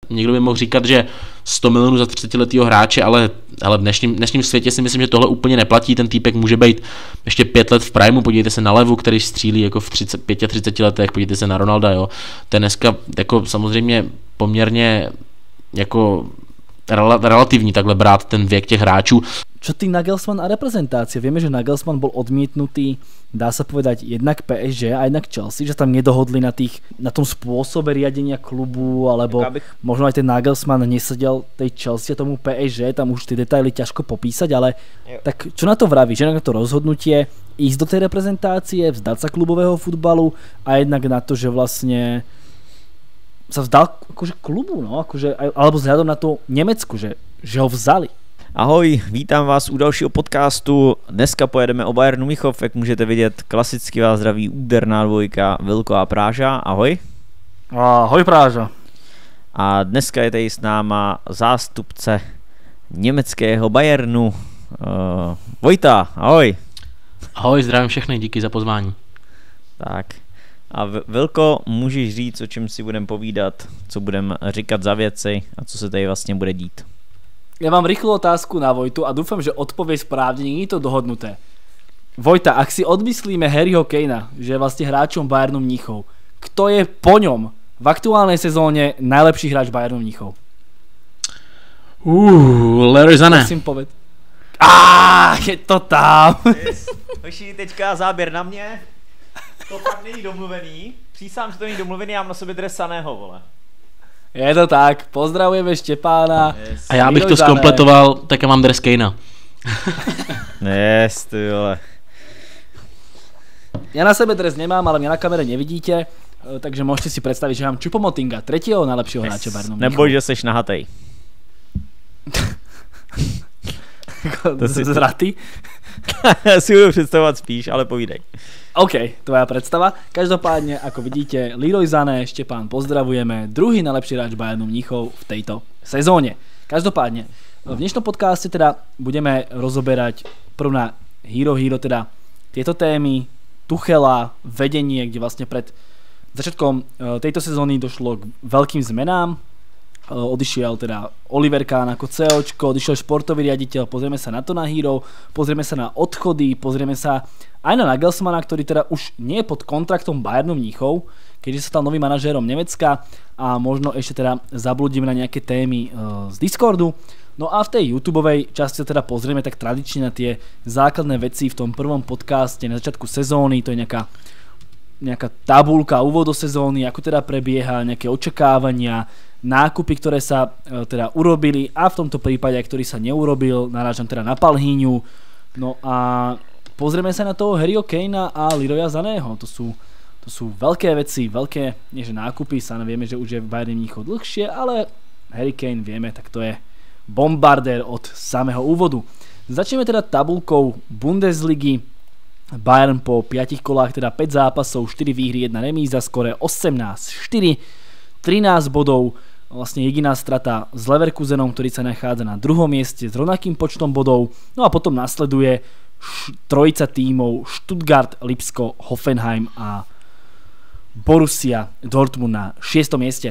někdo by mohl říkat, že 100 milionů za 30letýho hráče, ale v dnešním světě si myslím, že tohle úplně neplatí, ten týpek může být ještě 5 let v primu, podívejte se na Levu, který střílí jako v 35 letech, podívejte se na Ronalda, jo, ten dneska jako samozřejmě poměrně jako relativní takhle brát ten věk těch hráčů. Čo ty Nagelsmann a reprezentácia? Vieme, že Nagelsmann bol odmietnutý, dá sa povedať, jednak PSG a jednak Chelsea, že tam nedohodli na tom spôsobe riadenia klubu, alebo možno aj ten Nagelsmann nesedel tej Chelsea a tomu PSG, tam už tie detaily ťažko popísať, ale tak čo na to vravíš? Jednak na to rozhodnutie ísť do tej reprezentácie, vzdať sa klubového futbalu a jednak na to, že vlastne sa vzdal akože klubu, no, akože, alebo vzhľadom na to Nemecku, že ho vzali. Ahoj, vítám vás u dalšího podcastu. Dneska pojedeme o Bayernu Mnichov, jak můžete vidět, klasicky vás zdraví úderná dvojka Vilko a Práža. Ahoj. Ahoj Práža. A dneska je tady s náma zástupce německého Bayernu, Vojta. Ahoj. Ahoj, zdravím všechny, díky za pozvání. Tak. A Vilko, můžeš říct, o čem si budeme povídat, co budeme říkat za věci a co se tady vlastně bude dít? Ja mám rýchlu otázku na Vojtu a dúfam, že odpovie správne, nie je to dohodnuté. Vojta, ak si odmyslíme Harryho Kanea, že je vlastne hráčom Bayernu Mníchov, kto je po ňom v aktuálnej sezóne najlepší hráč Bayernu Mníchov? Leroy Sané. Prosím, poved. Je to tam. Hoši, teďka záběr na mě. To fakt není domluvený. Přísám, že to není domluvený, já mám na sobě dres Saného, vole. Je to tak, pozdravujeme Štěpána. Yes. A já bych to zkompletoval, tak já mám dres Kanea. Yes, ty vole. Ja na sebe dres nemám, ale mňa na kamere nevidíte, takže môžete si predstaviť, že mám Choupo-Motinga, tretieho najlepšieho hráča Bayernu Mníchov. Neboj, že seš nahatej. Zraty? Já si budu představovat spíš, ale povídej. OK, tvoja predstava. Každopádne, ako vidíte, Leroy Sané, Štepán, pozdravujeme, druhý najlepší hráč Bayernu Mníchov v tejto sezóne. Každopádne, v dnešnom podcaste teda budeme rozoberať prv na Hero, teda tieto témy, Tuchela, vedenie, kde vlastne pred začiatkom tejto sezóny došlo k veľkým zmenám. Odišiel teda Oliver Kahn ako COčko, odišiel športový riaditeľ, pozrieme sa na to na Hero, pozrieme sa na odchody, pozrieme sa aj na Nagelsmana, ktorý teda už nie je pod kontraktom Bayernu Mníchov, keďže sa stal novým manažérom Nemecka a možno ešte teda zabludíme na nejaké témy z Discordu. No a v tej YouTubeovej časti teda pozrieme tak tradične na tie základné veci v tom prvom podcaste na začiatku sezóny, to je nejaká tabuľka úvod do sezóny, ako teda prebieha, nejaké očakávania, nákupy, ktoré sa teda urobili a v tomto prípade, ktorý sa neurobil, narážam teda na Palhíňu. No a pozrieme sa na toho Harryho Kanea a Leroya Saného. To sú veľké veci, veľké, nie že nákupy, sa vieme, že už je v Bayernu Mníchov dlhšie, ale Harry Kane vieme, tak to je bombardér od samého úvodu. Začneme teda tabulkou Bundesligy. Bayern po 5 kolách, teda 5 zápasov, 4 výhry, 1 remíza, skore 18-4, 13 bodov, vlastne jediná strata s Leverkusenom, ktorý sa nachádza na druhom mieste s rovnakým počtom bodov. No a potom nasleduje trojica tímov Stuttgart, Lipsko, Hoffenheim a Borussia Dortmund na 6. mieste.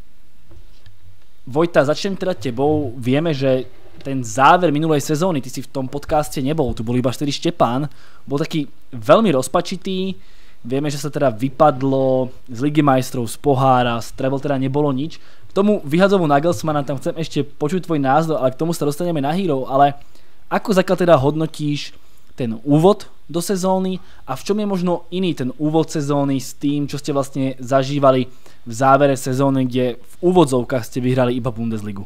Vojta, začnem teda tebou. Vieme, že ten záver minulej sezóny, ty si v tom podcaste nebol, tu bol iba 4 Štepán, bol taký veľmi rozpačitý. Vieme, že sa teda vypadlo z Ligy majstrov, z pohára, z treble teda nebolo nič. K tomu vyhadzovu Nagelsmana tam chcem ešte počuť tvoj názor, ale k tomu sa dostaneme na Hero. Ale ako zatiaľ teda hodnotíš ten úvod do sezóny a v čom je možno iný ten úvod sezóny s tým, čo ste vlastne zažívali v závere sezóny, kde v úvodzovkách ste vyhrali iba Bundesligu?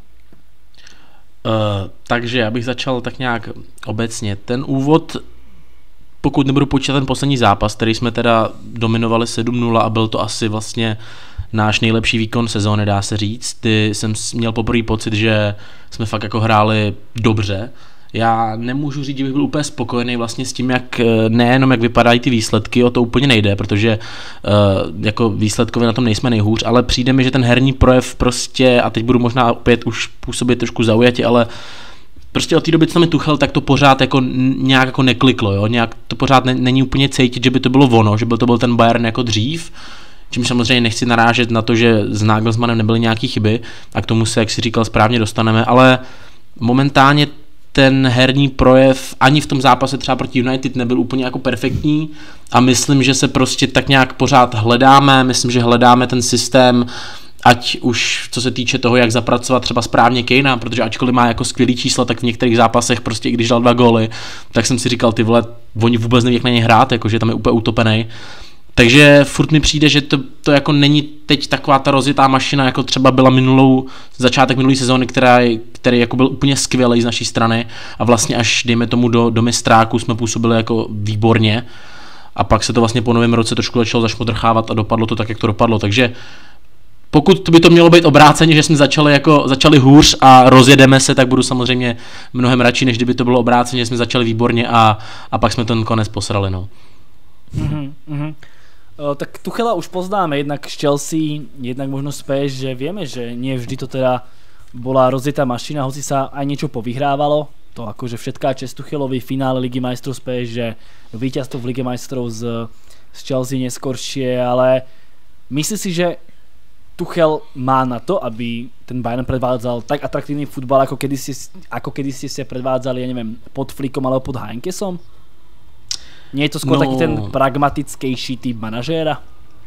Takže já bych začal tak nějak obecně. Ten úvod, pokud nebudu počítat ten poslední zápas, který jsme teda dominovali 7-0 a byl to asi vlastně náš nejlepší výkon sezóny, dá se říct. Ty jsem měl poprvé pocit, že jsme fakt jako hráli dobře. Já nemůžu říct, že bych byl úplně spokojený vlastně s tím, jak nejenom jak vypadají ty výsledky, o to úplně nejde, protože jako výsledkově na tom nejsme nejhůř, ale přijde mi, že ten herní projev prostě, a teď budu možná opět už působit trošku zaujatě, ale prostě od té doby, co tam je Tuchel, tak to pořád jako nějak jako nekliklo, jo? Nějak to pořád není úplně cítit, že by to bylo ono, že by to byl ten Bayern jako dřív, čím samozřejmě nechci narážet na to, že s Nagelsmannem nebyly nějaký chyby a k tomu se, jak si říkal, správně dostaneme, ale momentálně ten herní projev ani v tom zápase třeba proti United nebyl úplně jako perfektní a myslím, že se prostě tak nějak pořád hledáme, myslím, že hledáme ten systém, ať už co se týče toho, jak zapracovat třeba správně Kanea, protože ačkoliv má jako skvělý čísla, tak v některých zápasech prostě i když dal 2 góly, tak jsem si říkal, ty vole, oni vůbec neví, jak na něj hrát, jakože tam je úplně utopený. Takže furt mi přijde, že to jako není teď taková ta rozjetá mašina, jako třeba byla začátek minulý sezóny, který jako byl úplně skvělý z naší strany a vlastně až dejme tomu do mistráku jsme působili jako výborně a pak se to vlastně po novém roce trošku začalo zašmodrchávat a dopadlo to tak, jak to dopadlo, takže pokud by to mělo být obráceně, že jsme začali hůř a rozjedeme se, tak budu samozřejmě mnohem radši, než kdyby to bylo obráceně, že jsme začali výborně a pak jsme ten konec posrali, no. Tak Tuchela už poznáme jednak z Chelsea, jednak možno z PSG, že vieme, že nie vždy to teda bola rozjetá mašina, hoci sa aj niečo povyhrávalo. To akože všetká česť Tuchelovi, finále Ligy majstrov z PSG, víťazstvo v Lige majstrov z Chelsea neskoršie, ale myslí si, že Tuchel má na to, aby ten Bayern predvádzal tak atraktívny futbal, ako kedy ste predvádzali, ja neviem, pod Flickom alebo pod Heinkessom? Nie je to skôr taký ten pragmatickejší typ manažéra?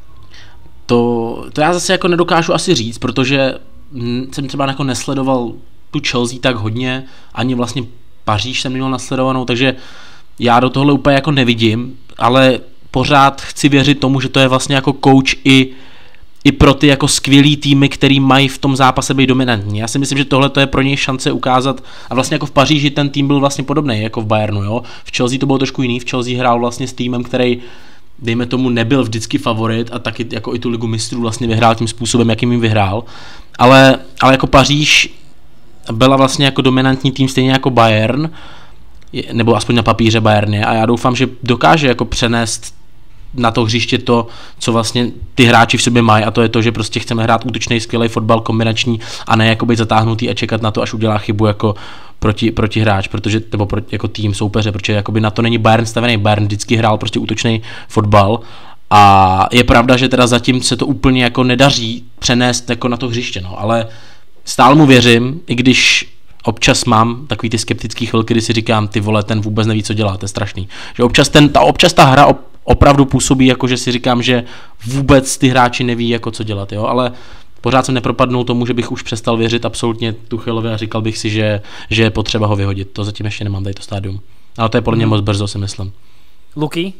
To já zase jako nedokážu asi říct, protože jsem třeba jako nesledoval tu Chelsea tak hodně, ani vlastně Paříž jsem neměl nasledovanou, takže já do tohle úplně jako nevidím, ale pořád chci věřit tomu, že to je vlastně jako coach i pro ty jako skvělý týmy, který mají v tom zápase být dominantní. Já si myslím, že tohle to je pro něj šance ukázat a vlastně jako v Paříži ten tým byl vlastně podobný jako v Bayernu, jo. V Chelsea to bylo trošku jiný, v Chelsea hrál vlastně s týmem, který dejme tomu nebyl vždycky favorit a taky jako i tu Ligu mistrů vlastně vyhrál tím způsobem, jakým jim vyhrál. Ale jako Paříž byla vlastně jako dominantní tým stejně jako Bayern, nebo aspoň na papíře Bayern je, a já doufám, že dokáže jako přenést na to hřiště to, co vlastně ty hráči v sobě mají, a to je to, že prostě chceme hrát útočný, skvělý fotbal, kombinační a ne jako být zatáhnutý a čekat na to, až udělá chybu jako proti hráč, protože nebo jako tým soupeře, protože jakoby na to není Bayern stavený. Bayern vždycky hrál prostě útočný fotbal a je pravda, že teda zatím se to úplně jako nedaří přenést jako na to hřiště, no, ale stále mu věřím, i když občas mám takový ty skeptický chvilky, kdy si říkám, ty vole, ten vůbec neví, co dělá, to je strašný. Že občas ta hra opravdu působí, jako že si říkám, že vůbec ty hráči neví, jako co dělat, jo, ale pořád jsem nepropadnul tomu, že bych už přestal věřit absolutně Tuchelovi a říkal bych si, že je potřeba ho vyhodit. To zatím ještě nemám tady to stádium. Ale to je podle mě moc brzo, si myslím. Luky,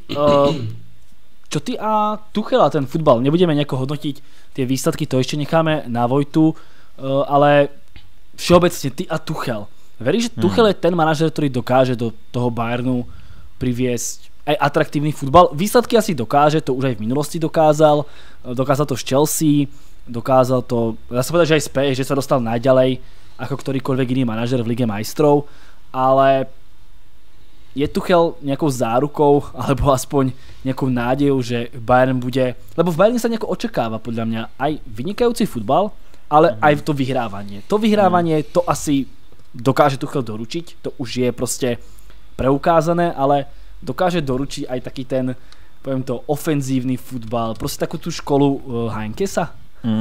čo ty a Tuchela ten futbal? Nebudeme nejako hodnotiť tie výsledky, to ešte necháme na Vojtu, ale všeobecne ty a Tuchel. Veríš, že Tuchel je ten manažer, ktorý dokáže do toho Bayernu priviesť aj atraktívny futbal? Výsledky asi dokáže, to už aj v minulosti dokázal to z Chelsea, dokázal to, dá sa povedať, že aj z PSG, že sa dostal najďalej ako ktorýkoľvek iný manažer v Lige majstrov, ale je Tuchel nejakou zárukou alebo aspoň nejakou nádejou, že Bayern bude, lebo v Bayerne sa nejako očakáva podľa mňa aj vynikajúci futbal, ale aj to vyhrávanie. To vyhrávanie to asi dokáže Tuchel doručiť, to už je proste preukázané, ale dokáže doručiť aj taký ten, poviem to, ofenzívny futbal, proste takú tú školu Heinkesa.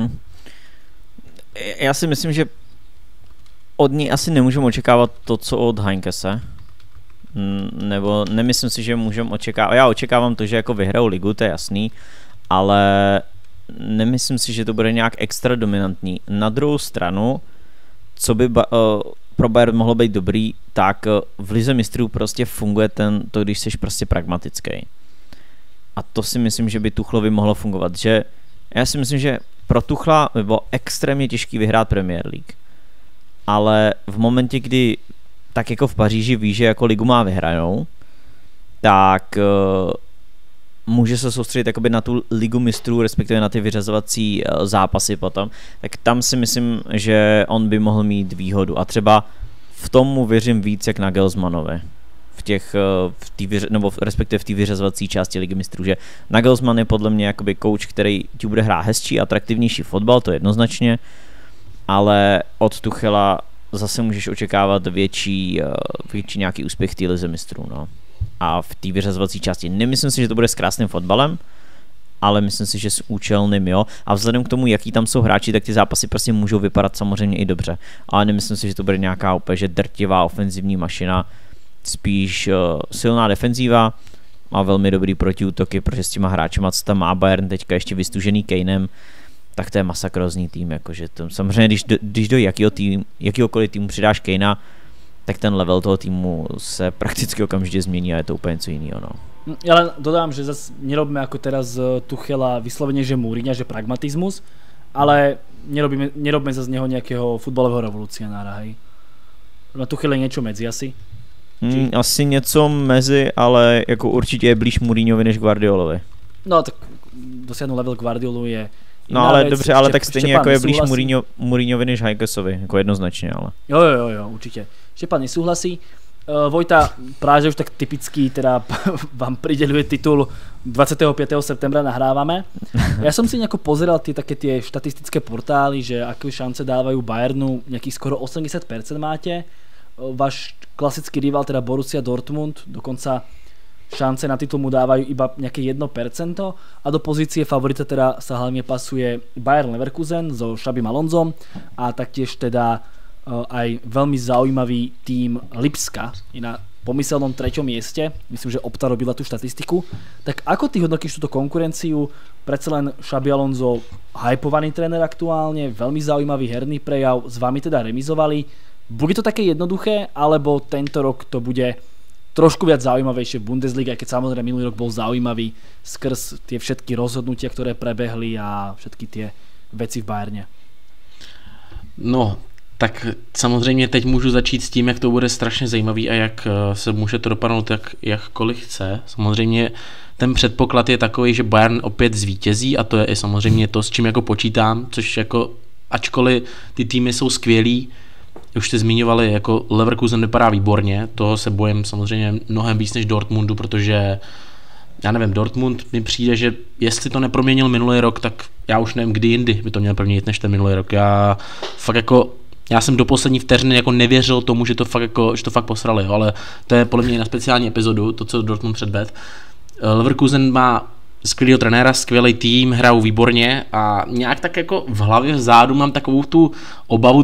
Já si myslím, že od ní asi nemůžeme očekávat to, co od Heinkese. Nebo nemyslím si, že můžeme očekávat. Já očekávám to, že jako vyhrajou ligu, to je jasný, ale nemyslím si, že to bude nějak extra dominantní. Na druhou stranu, co by pro Bayern mohlo být dobrý, tak v Lize mistrů prostě funguje to, když jsi prostě pragmatický. A to si myslím, že by Tuchlovi mohlo fungovat. Že já si myslím, že pro Tuchla by bylo extrémně těžký vyhrát Premier League. Ale v momentě, kdy tak jako v Paříži ví, že jako ligu má vyhrajou, tak může se soustředit jakoby na tu ligu mistrů, respektive na ty vyřazovací zápasy potom, tak tam si myslím, že on by mohl mít výhodu. A třeba v tom mu věřím víc jak na Nagelsmannovi. Respektive v té vyřazovací části ligy mistrů, že Nagelsmann je podle mě jakoby coach, který ti bude hrát hezčí, atraktivnější fotbal, to jednoznačně, ale od Tuchela zase můžeš očekávat větší nějaký úspěch v té lize mistrů, no. A v té vyřazovací části nemyslím si, že to bude s krásným fotbalem, ale myslím si, že s účelným, jo. A vzhledem k tomu, jaký tam jsou hráči, tak ty zápasy prostě můžou vypadat samozřejmě i dobře. Ale nemyslím si, že to bude nějaká úplně že drtivá ofenzivní mašina, spíš silná defenzíva a velmi dobrý protiútoky, protože s těma hráčima, co tam má Bayern teďka ještě vystužený Kanem, tak to je masakrózní tým, jakože to, samozřejmě, když do jakýhokoliv týmu přidáš Kanea, tak ten level toho týmu se prakticky okamžitě změní a je to úplně něco jiného, no. Ja len dodám, že zase nerobíme ako teraz z Tuchela vyslovene, že Mourinha, že pragmatizmus, ale nerobíme zase z neho nejakého futbalového revolucionára, hej. Na Tuchele je niečo medzi asi. Asi něco mezi, ale jako určitě je blíž Mourinhovi než Guardiolovi. No tak dosiahnu level Guardiolu je no ale věc. Dobře, ale tak stejně jako je blíž Mourinhovi než Heigesovi, jako jednoznačně, ale. Jo, určitě. Štěpán nesúhlasí. Vojta, práve už tak typicky teda vám prideľuje titul 25. septembra nahrávame. Ja som si nejako pozeral také tie štatistické portály, že aké šance dávajú Bayernu, nejakých skoro 80% máte. Váš klasický rival, teda Borussia Dortmund, dokonca šance na titul mu dávajú iba nejaké 1% a do pozície favorita teda sa hlavne pasuje Bayern Leverkusen so Xabim Alonsom a taktiež teda aj veľmi zaujímavý tím Lipska je na pomyselnom 3. mieste, myslím, že Opta robila tú štatistiku. Tak ako ty hodnotíš túto konkurenciu? Predsa len Xabi Alonso hypovaný tréner aktuálne, veľmi zaujímavý herný prejav, s vami teda remizovali. Bude to také jednoduché, alebo tento rok to bude trošku viac zaujímavejšie v Bundesliga, aj keď samozrejme minulý rok bol zaujímavý skrz tie všetky rozhodnutia, ktoré prebehli a všetky tie veci v Bayerne? No, tak samozřejmě teď můžu začít s tím, jak to bude strašně zajímavý a jak se může to dopadnout jakkoliv chce. Samozřejmě ten předpoklad je takový, že Bayern opět zvítězí a to je i samozřejmě to, s čím jako počítám, což jako ačkoliv ty týmy jsou skvělý, už jste zmiňovali, jako Leverkusen vypadá výborně, toho se bojím samozřejmě mnohem víc než Dortmundu, protože já nevím, Dortmund mi přijde, že jestli to neproměnil minulý rok, tak já už nevím, kdy jindy by to měl proměnit než ten minulý rok. Já jsem do poslední vteřiny jako nevěřil tomu, že to fakt posrali, jo, ale to je podle mě na speciální epizodu, to, co Dortmund předved. Leverkusen má skvělého trenéra, skvělý tým, hrajou výborně a nějak tak jako v hlavě vzadu mám takovou tu obavu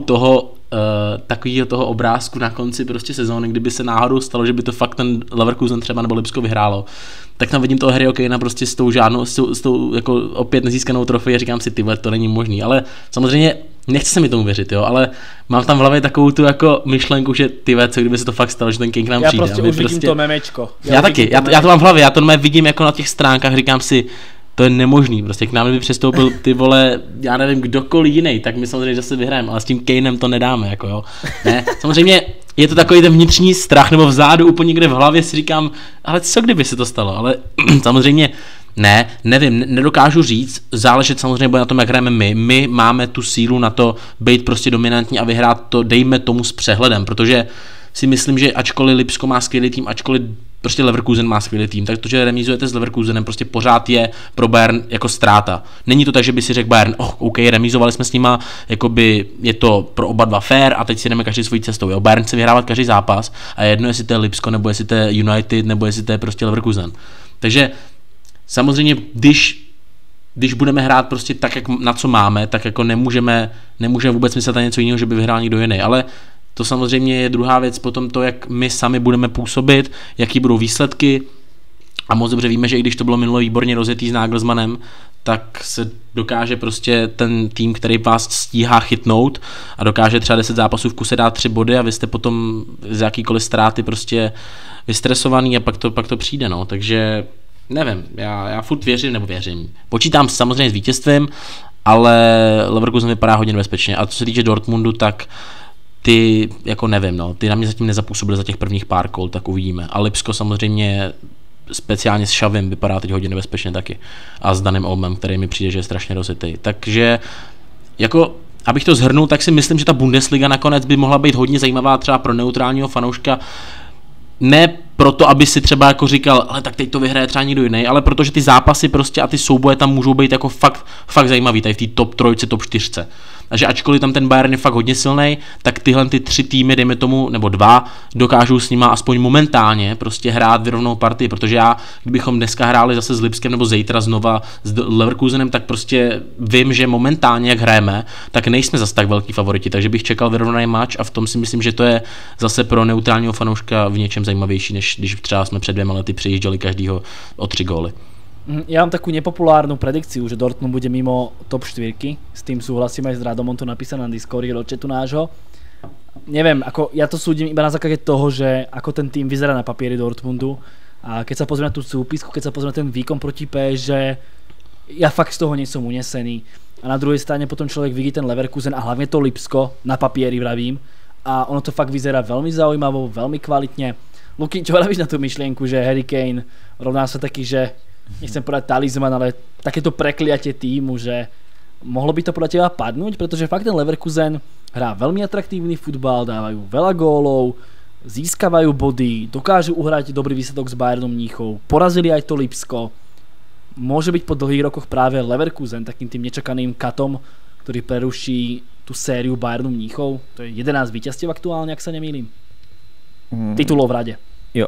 takového toho obrázku na konci prostě sezóny, kdyby se náhodou stalo, že by to fakt ten Leverkusen třeba nebo Lipsko vyhrálo, tak tam vidím toho Harryho Kanea prostě s tou jako opět nezískanou trofej a říkám si, tyhle, to není možný, ale samozřejmě nechci se mi tomu věřit, jo, ale mám tam v hlavě takovou tu jako myšlenku, že tyhle, co kdyby se to fakt stalo, že ten Kane k nám přijde. Já prostě už vidím to memečko. Já to mám v hlavě, já to vidím jako na těch stránkách, říkám si, to je nemožný, prostě k nám by přestoupil ty vole, já nevím, kdokoliv jiný, tak my samozřejmě zase vyhrajeme, ale s tím Kanem to nedáme, jako jo. Ne, samozřejmě je to takový ten vnitřní strach, nebo vzadu úplně někde v hlavě si říkám, ale co kdyby se to stalo, ale samozřejmě nevím, nedokážu říct, záležet samozřejmě bude na tom, jak hrajeme my máme tu sílu na to být prostě dominantní a vyhrát to, dejme tomu s přehledem, protože si myslím, že ačkoliv Lipsko má skvělý tým, ačkoliv prostě Leverkusen má skvělý tým, tak to, že remízujete s Leverkusenem, prostě pořád je pro Bayern jako ztráta. Není to tak, že by si řekl Bayern, OK, remízovali jsme s nima, jakoby je to pro oba dva fair a teď si jdeme každý svojí cestou. Jo? Bayern chce vyhrávat každý zápas a jedno, jestli to je Lipsko, nebo jestli to je United, nebo jestli to je prostě Leverkusen. Takže samozřejmě, když budeme hrát prostě tak, jak na co máme, tak jako nemůžeme vůbec myslet na něco jiného, že by vyhrál někdo jiný, ale to samozřejmě je druhá věc, potom to, jak my sami budeme působit, jaký budou výsledky a moc dobře víme, že i když to bylo minule výborně rozjetý s Nagelsmannem, tak se dokáže prostě ten tým, který vás stíhá chytnout a dokáže třeba 10 zápasů v kuse dát 3 body a vy jste potom z jakýkoliv ztráty prostě vystresovaný a pak to přijde, no, takže nevím, já furt věřím, počítám samozřejmě s vítězstvím, ale Leverkusen vypadá hodně nebezpečně a co se týče Dortmundu, tak ty, jako nevím, no, ty na mě zatím nezapůsobily za těch prvních pár kol, tak uvidíme. A Lipsko samozřejmě speciálně s Xavim vypadá teď hodně nebezpečně taky. A s Danem Olmem, který mi přijde, že je strašně rozjetý. Takže, jako, abych to shrnul, tak si myslím, že ta Bundesliga nakonec by mohla být hodně zajímavá třeba pro neutrálního fanouška. Ne proto, aby si třeba jako říkal, ale tak teď to vyhraje třeba někdo jiný, ale protože ty zápasy prostě a ty souboje tam můžou být jako fakt zajímavý, tady v té top 3, top 4. a že ačkoliv tam ten Bayern je fakt hodně silný, tak tyhle ty 3 týmy, dejme tomu, nebo 2, dokážou s nima aspoň momentálně prostě hrát vyrovnou partii, protože kdybychom dneska hráli zase s Lipskem nebo zítra znova s Leverkusenem, tak prostě vím, že momentálně, jak hrajeme, tak nejsme zase tak velký favoriti, takže bych čekal vyrovnaný match a v tom si myslím, že to je zase pro neutrálního fanouška v něčem zajímavější, než když třeba jsme před 2 lety přejížděli každýho o 3 góly. Ja mám takú nepopulárnu predikciu, že Dortmund bude mimo top 4. S tým súhlasím aj s Radom, on to napísal na Discordi do chatu nášho. Neviem, ako ja to súdim iba na základe toho, že ako ten tým vyzerá na papieri Dortmundu a keď sa pozrieme na tú súpisku, keď sa pozrieme na ten výkon proti PSG, ja fakt z toho nie som unesený. A na druhej strane potom človek vidí ten Leverkusen a hlavne to Lipsko na papieri vravím a ono to fakt vyzerá veľmi zaujímavo, veľmi kvalitne. Luky, čo vravíš na tú myšlienku, že Harry Kane rovná sa taký, že nechcem povedať talizman, ale takéto prekliatie týmu, že mohlo by to podľa teba padnúť, pretože fakt ten Leverkusen hrá veľmi atraktívny futbal, dávajú veľa gólov, získavajú body, dokážu uhrať dobrý výsledok s Bayernom Mníchov, porazili aj to Lipsko. Môže byť po dlhých rokoch práve Leverkusen takým tým nečakaným katom, ktorý preruší tú sériu Bayernu Mníchov. To je 11 víťazstiev aktuálne, ak sa nemýlim. Titulov v rade. Jo.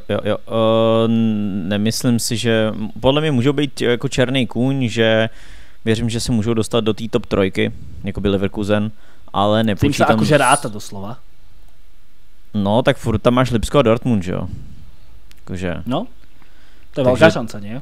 Nemyslím si, že podle mě můžou být jako černý kůň, že věřím, že se můžou dostat do té top 3, jako by Leverkusen, ale nepočítám... Tým sa akože ráta doslova. No, tak furt tam máš Lipsko a Dortmund, že jo? Jakože... No, to je velká šanca, nie?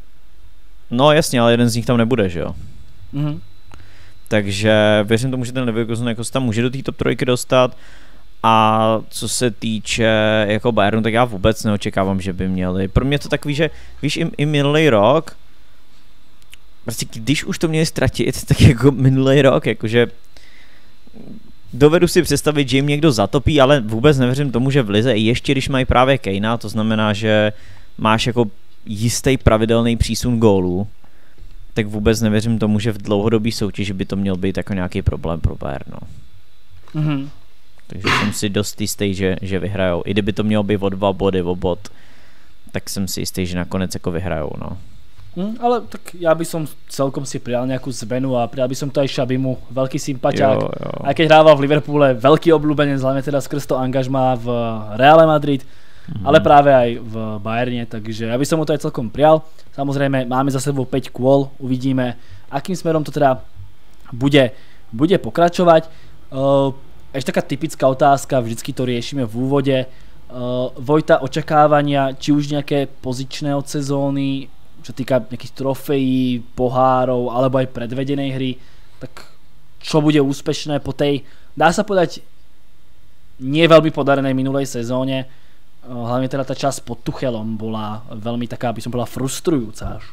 No jasně, ale jeden z nich tam nebude, že jo? Mhm. Takže věřím tomu, že ten Leverkusen jako se tam může do té top 3 dostat. A co se týče jako Bayernu, tak já vůbec neočekávám, že by měli. Pro mě to takový, že víš, i minulý rok, prostě když už to měli ztratit, tak jako minulý rok, jakože dovedu si představit, že jim někdo zatopí, ale vůbec nevěřím tomu, že v lize, i ještě když mají právě Kanea, to znamená, že máš jako jistý pravidelný přísun gólů, tak vůbec nevěřím tomu, že v dlouhodobé soutěži by to měl být jako nějaký problém pro Bayern. No. Mhm. Takže jsem si dost jistý, že vyhrajou. I kdyby to mělo být o 2 body, o bod, tak jsem si jistý, že nakonec jako vyhrajou, no. Ale tak ja by som celkom si prijal nejakú zmenu a prijal by som to aj Šabimu, veľký sympaťák. Jo. Aj keď hrával v Liverpoole, veľký obľúbenec, hlavne teda skrz to angažmá v Reále Madrid, ale práve aj v Bayerne, takže ja by som mu to aj celkom prijal. Samozrejme, máme za sebou 5 kôl, uvidíme, akým smerom to teda bude pokračovať. Ešte taká typická otázka, vždycky to riešime v úvode. Vojta, očakávania, či už nejaké pozičné od sezóny, čo týka nejakých trofejí, pohárov, alebo aj predvedenej hry, tak čo bude úspešné po tej, dá sa povedať, nie veľmi podarenej minulej sezóne. Hlavne teda tá časť pod Tuchelom bola veľmi taká, by som povedala, frustrujúca až.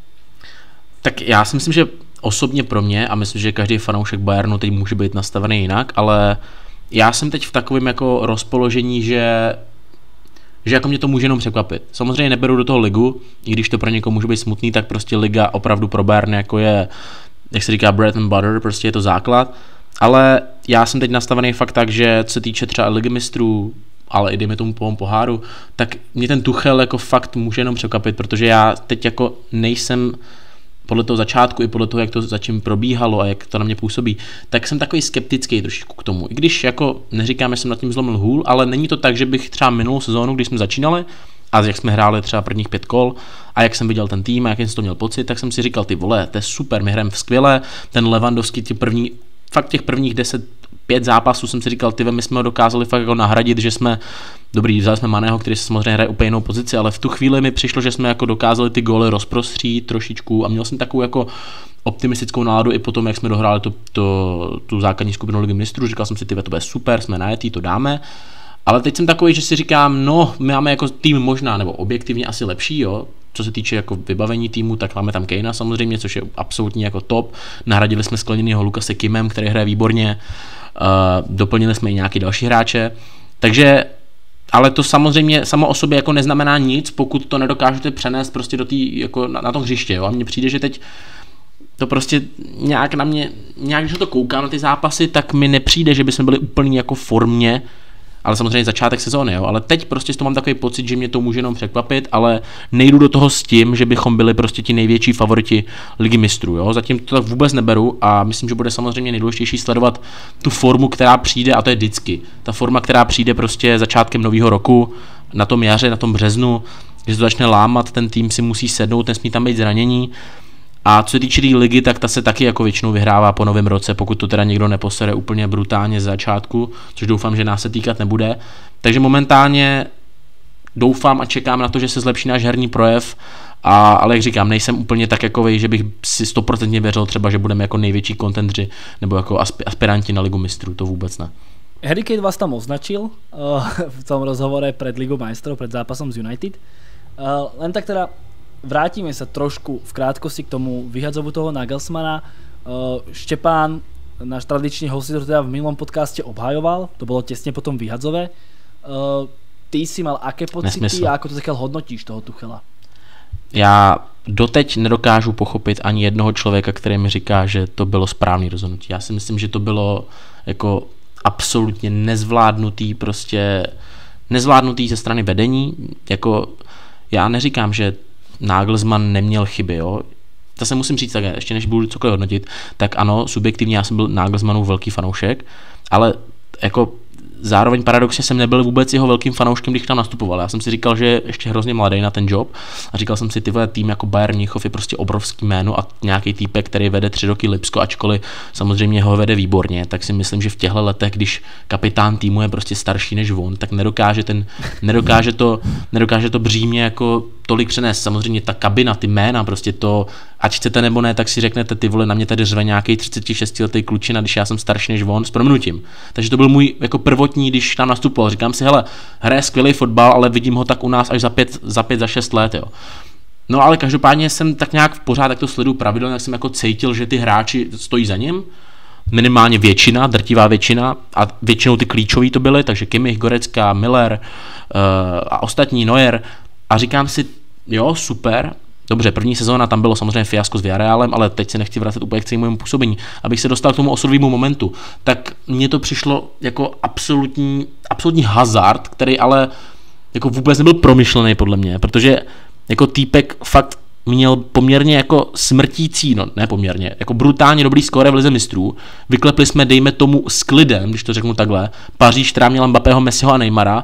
Tak já si myslím, že osobně pro mě, a myslím, že každý fanoušek Bayernu teď může být nastavený jinak, ale já jsem teď v takovém jako rozpoložení, že jako mě to může jenom překvapit. Samozřejmě neberu do toho ligu, i když to pro někoho může být smutný, tak prostě liga opravdu pro Bayern jako je, jak se říká, bread and butter, prostě je to základ, ale já jsem teď nastavený fakt tak, že co se týče třeba ligy mistrů, ale i dejme tomu poháru, tak mě ten Tuchel jako fakt může jenom překvapit, protože já teď jako nejsem podle toho začátku i podle toho, jak to začím probíhalo a jak to na mě působí, tak jsem takový skeptický trošičku k tomu. I když jako neříkám, že jsem nad tím zlomil hůl, ale není to tak, že bych třeba minulou sezónu, když jsme začínali a jak jsme hráli třeba prvních 5 kol a jak jsem viděl ten tým a jaký jsem to měl pocit, tak jsem si říkal, ty vole, to je super, my hrajeme skvěle, ten Lewandowski těch prvních 5 zápasů jsem si říkal, my jsme ho dokázali fakt jako nahradit, že jsme dobrý, vzali jsme Maného, který se samozřejmě hraje úplně jinou pozici, ale v tu chvíli mi přišlo, že jsme jako dokázali ty góly rozprostřít trošičku a měl jsem takovou jako optimistickou náladu i potom, jak jsme dohráli tu základní skupinu Ligy mistrů, říkal jsem si, to bude super, jsme najetí, to dáme. Ale teď jsem takový, že si říkám, no, my máme jako tým možná, nebo objektivně asi lepší, jo, co se týče jako vybavení týmu, tak máme tam Kanea samozřejmě, což je absolutně jako top. Nahradili jsme skleněnýho Lukase Kimem, který hraje výborně. Doplnili jsme i nějaký další hráče. Takže, ale to samozřejmě samo o sobě jako neznamená nic, pokud to nedokážete přenést prostě do jako na to hřiště, jo. A mně přijde, že teď to prostě nějak na mě, když to koukám na ty zápasy, tak mi nepřijde, že bychom byli úplně jako formě ale samozřejmě začátek sezóny, jo, ale teď prostě z toho mám takový pocit, že mě to může jenom překvapit, ale nejdu do toho s tím, že bychom byli prostě ti největší favoriti Ligy mistrů, jo, zatím to tak vůbec neberu a myslím, že bude samozřejmě nejdůležitější sledovat tu formu, která přijde, a to je vždycky, ta forma, která přijde prostě začátkem nového roku, na tom jaře, na tom březnu, když to začne lámat, ten tým si musí sednout, nesmí tam být zranění. A co se týče ligy, tak ta se taky jako většinou vyhrává po novém roce, pokud to teda někdo neposere úplně brutálně z začátku, což doufám, že nás se týkat nebude. Takže momentálně doufám a čekám na to, že se zlepší náš herní projev, ale jak říkám, nejsem úplně tak jakovej, že bych si 100% věřil třeba, že budeme jako největší kontendři nebo jako aspiranti na Ligu mistrů, to vůbec ne. Harry Kane vás tam označil v tom rozhovore pred Ligou majstrov, pred zápasom z United. Len tak teda vrátime sa trošku v krátkosti k tomu vyhadzovu toho Nagelsmana. Štepán, náš tradičný host, to teda v minulom podcaste obhajoval, to bolo tesne po tom vyhadzove. Ty si mal aké pocity a ako to takiaľ hodnotíš toho Tuchela? Já doteď nedokážu pochopit ani jednoho člověka, který mi říká, že to bylo správné rozhodnutí. Já si myslím, že to bylo jako absolutně nezvládnutý ze strany vedení. Jako já neříkám, že Nagelsmann neměl chyby, jo. Zase musím říct tak, ještě než budu cokoliv hodnotit, tak ano, subjektivně já jsem byl Nagelsmannův velký fanoušek, ale jako zároveň paradoxně jsem nebyl vůbec jeho velkým fanouškem, když tam nastupoval. Já jsem si říkal, že je ještě hrozně mladý na ten job a říkal jsem si, tyhle tým jako Bayern Mnichov je prostě obrovský jméno a nějaký týpek, který vede 3 roky Lipsko, ačkoliv samozřejmě ho vede výborně, tak si myslím, že v těchto letech, když kapitán týmu je prostě starší než on, tak nedokáže to břímě jako tolik přenést. Samozřejmě ta kabina, ty jména, prostě to, ať chcete nebo ne, tak si řeknete, ty vole, na mě tady řve nějaký 36letý klučina, když já jsem starší než on, s prominutím. Takže to byl můj jako prvotní, když tam nastupoval. Říkám si, hele, hraje skvělý fotbal, ale vidím ho tak u nás až za 6 let, jo. No ale každopádně jsem tak nějak pořád tak to sleduju pravidelně, tak jsem jako cítil, že ty hráči stojí za ním. Minimálně většina, drtivá většina a většinou ty klíčoví to byly, takže Kimmich, Goretzka, Müller a ostatní, Neuer. A říkám si, jo, super, dobře, první sezóna tam bylo samozřejmě fiasko s Villarrealem, ale teď se nechci vracet úplně k celému působení. Abych se dostal k tomu osudovému momentu, tak mně to přišlo jako absolutní hazard, který ale jako vůbec nebyl promyšlený podle mě, protože jako týpek fakt měl poměrně jako smrtící, no ne poměrně, jako brutálně dobrý skóre v Lize mistrů. Vyklepli jsme, dejme tomu, s klidem, když to řeknu takhle, Paříž, která měla Mbappého, Messiho a Neymara.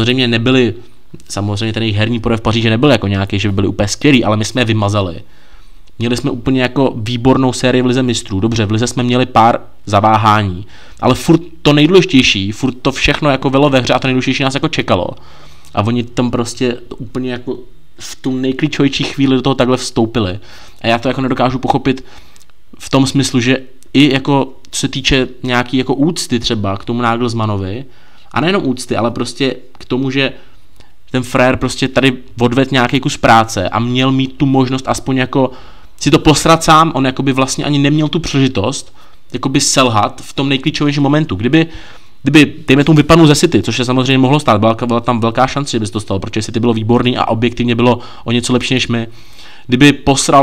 Samozřejmě ten jejich herní projev v Paříži nebyl jako nějaký, že by byli úplně skvělí, ale my jsme je vymazali. Měli jsme úplně jako výbornou sérii v Lize mistrů. Dobře, v Lize jsme měli pár zaváhání, ale furt to nejdůležitější, furt to všechno jako bylo ve hře a to nejdůležitější nás jako čekalo. A oni tam prostě úplně jako v tu nejklíčovější chvíli do toho takhle vstoupili. A já to jako nedokážu pochopit v tom smyslu, že i jako co se týče nějaký jako úcty třeba k tomu Nagelsmannovi, a nejenom úcty, ale prostě k tomu, že ten frér prostě tady odvedl nějaký kus práce a měl mít tu možnost aspoň jako si to posrat sám, on jakoby vlastně ani neměl tu příležitost jakoby selhat v tom nejklíčovějším momentu. Kdyby dejme tomu vypadnul ze City, což se samozřejmě mohlo stát, byla tam velká šance, že by se to stalo, protože City bylo výborný a objektivně bylo o něco lepší než my. Kdyby posral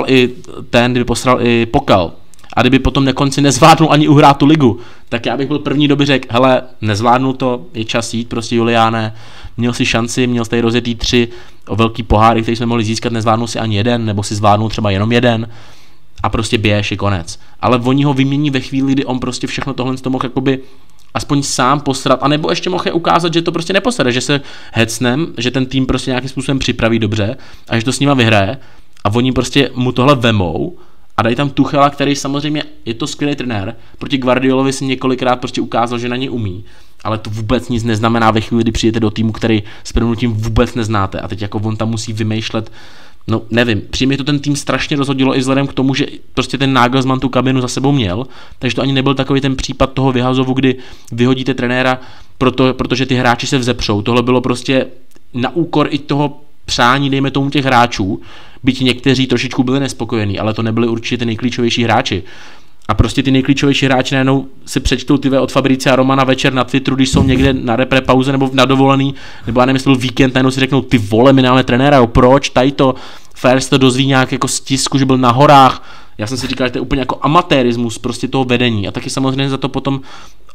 i Pokal a kdyby potom na konci nezvládnul ani uhrát tu ligu, tak já bych byl první, kdo by řekl, hele, nezvládnul to, je čas jít, prostě Juliáne, měl si šanci, měl jsi tady rozjetý 3 o velký poháry, který jsme mohli získat, nezvládnul si ani jeden, nebo si zvládnul třeba jenom jeden a prostě běž, je konec. Ale oni ho vymění ve chvíli, kdy on prostě všechno tohle to mohl jakoby aspoň sám posrat, anebo ještě mohl je ukázat, že to prostě neposede, že se hecnem, že ten tým prostě nějakým způsobem připraví dobře a že to s nima vyhraje a oni prostě mu tohle vemou a dají tam Tuchela, který samozřejmě je to skvělý trenér, proti Guardiolovi si několikrát prostě ukázal, že na ně umí, ale to vůbec nic neznamená ve chvíli, kdy přijete do týmu, který s prvnutím vůbec neznáte a teď jako on tam musí vymýšlet. No nevím, přímě to ten tým strašně rozhodilo i vzhledem k tomu, že prostě ten Nagelsmann tu kabinu za sebou měl, takže to ani nebyl takový ten případ toho vyhazovu, kdy vyhodíte trenéra, protože ty hráči se vzepřou. Tohle bylo prostě na úkor i toho přání, dejme tomu, těch hráčů, byť někteří trošičku byli nespokojení, ale to nebyli určitě ty nejklíčovější hráči. A prostě ty nejklíčovější hráči najednou si přečtou od Fabricia Romana večer na Twitteru, když jsou někde na repre pauze nebo na dovolený, nebo já nevím, jestli byl víkend, najednou si řeknou, ty vole, my máme trenéra, jo, proč, tady to, Fers to dozví nějak jako z tisku, že byl na horách. Já jsem si říkal, že to je úplně jako amatérismus prostě toho vedení a taky samozřejmě za to potom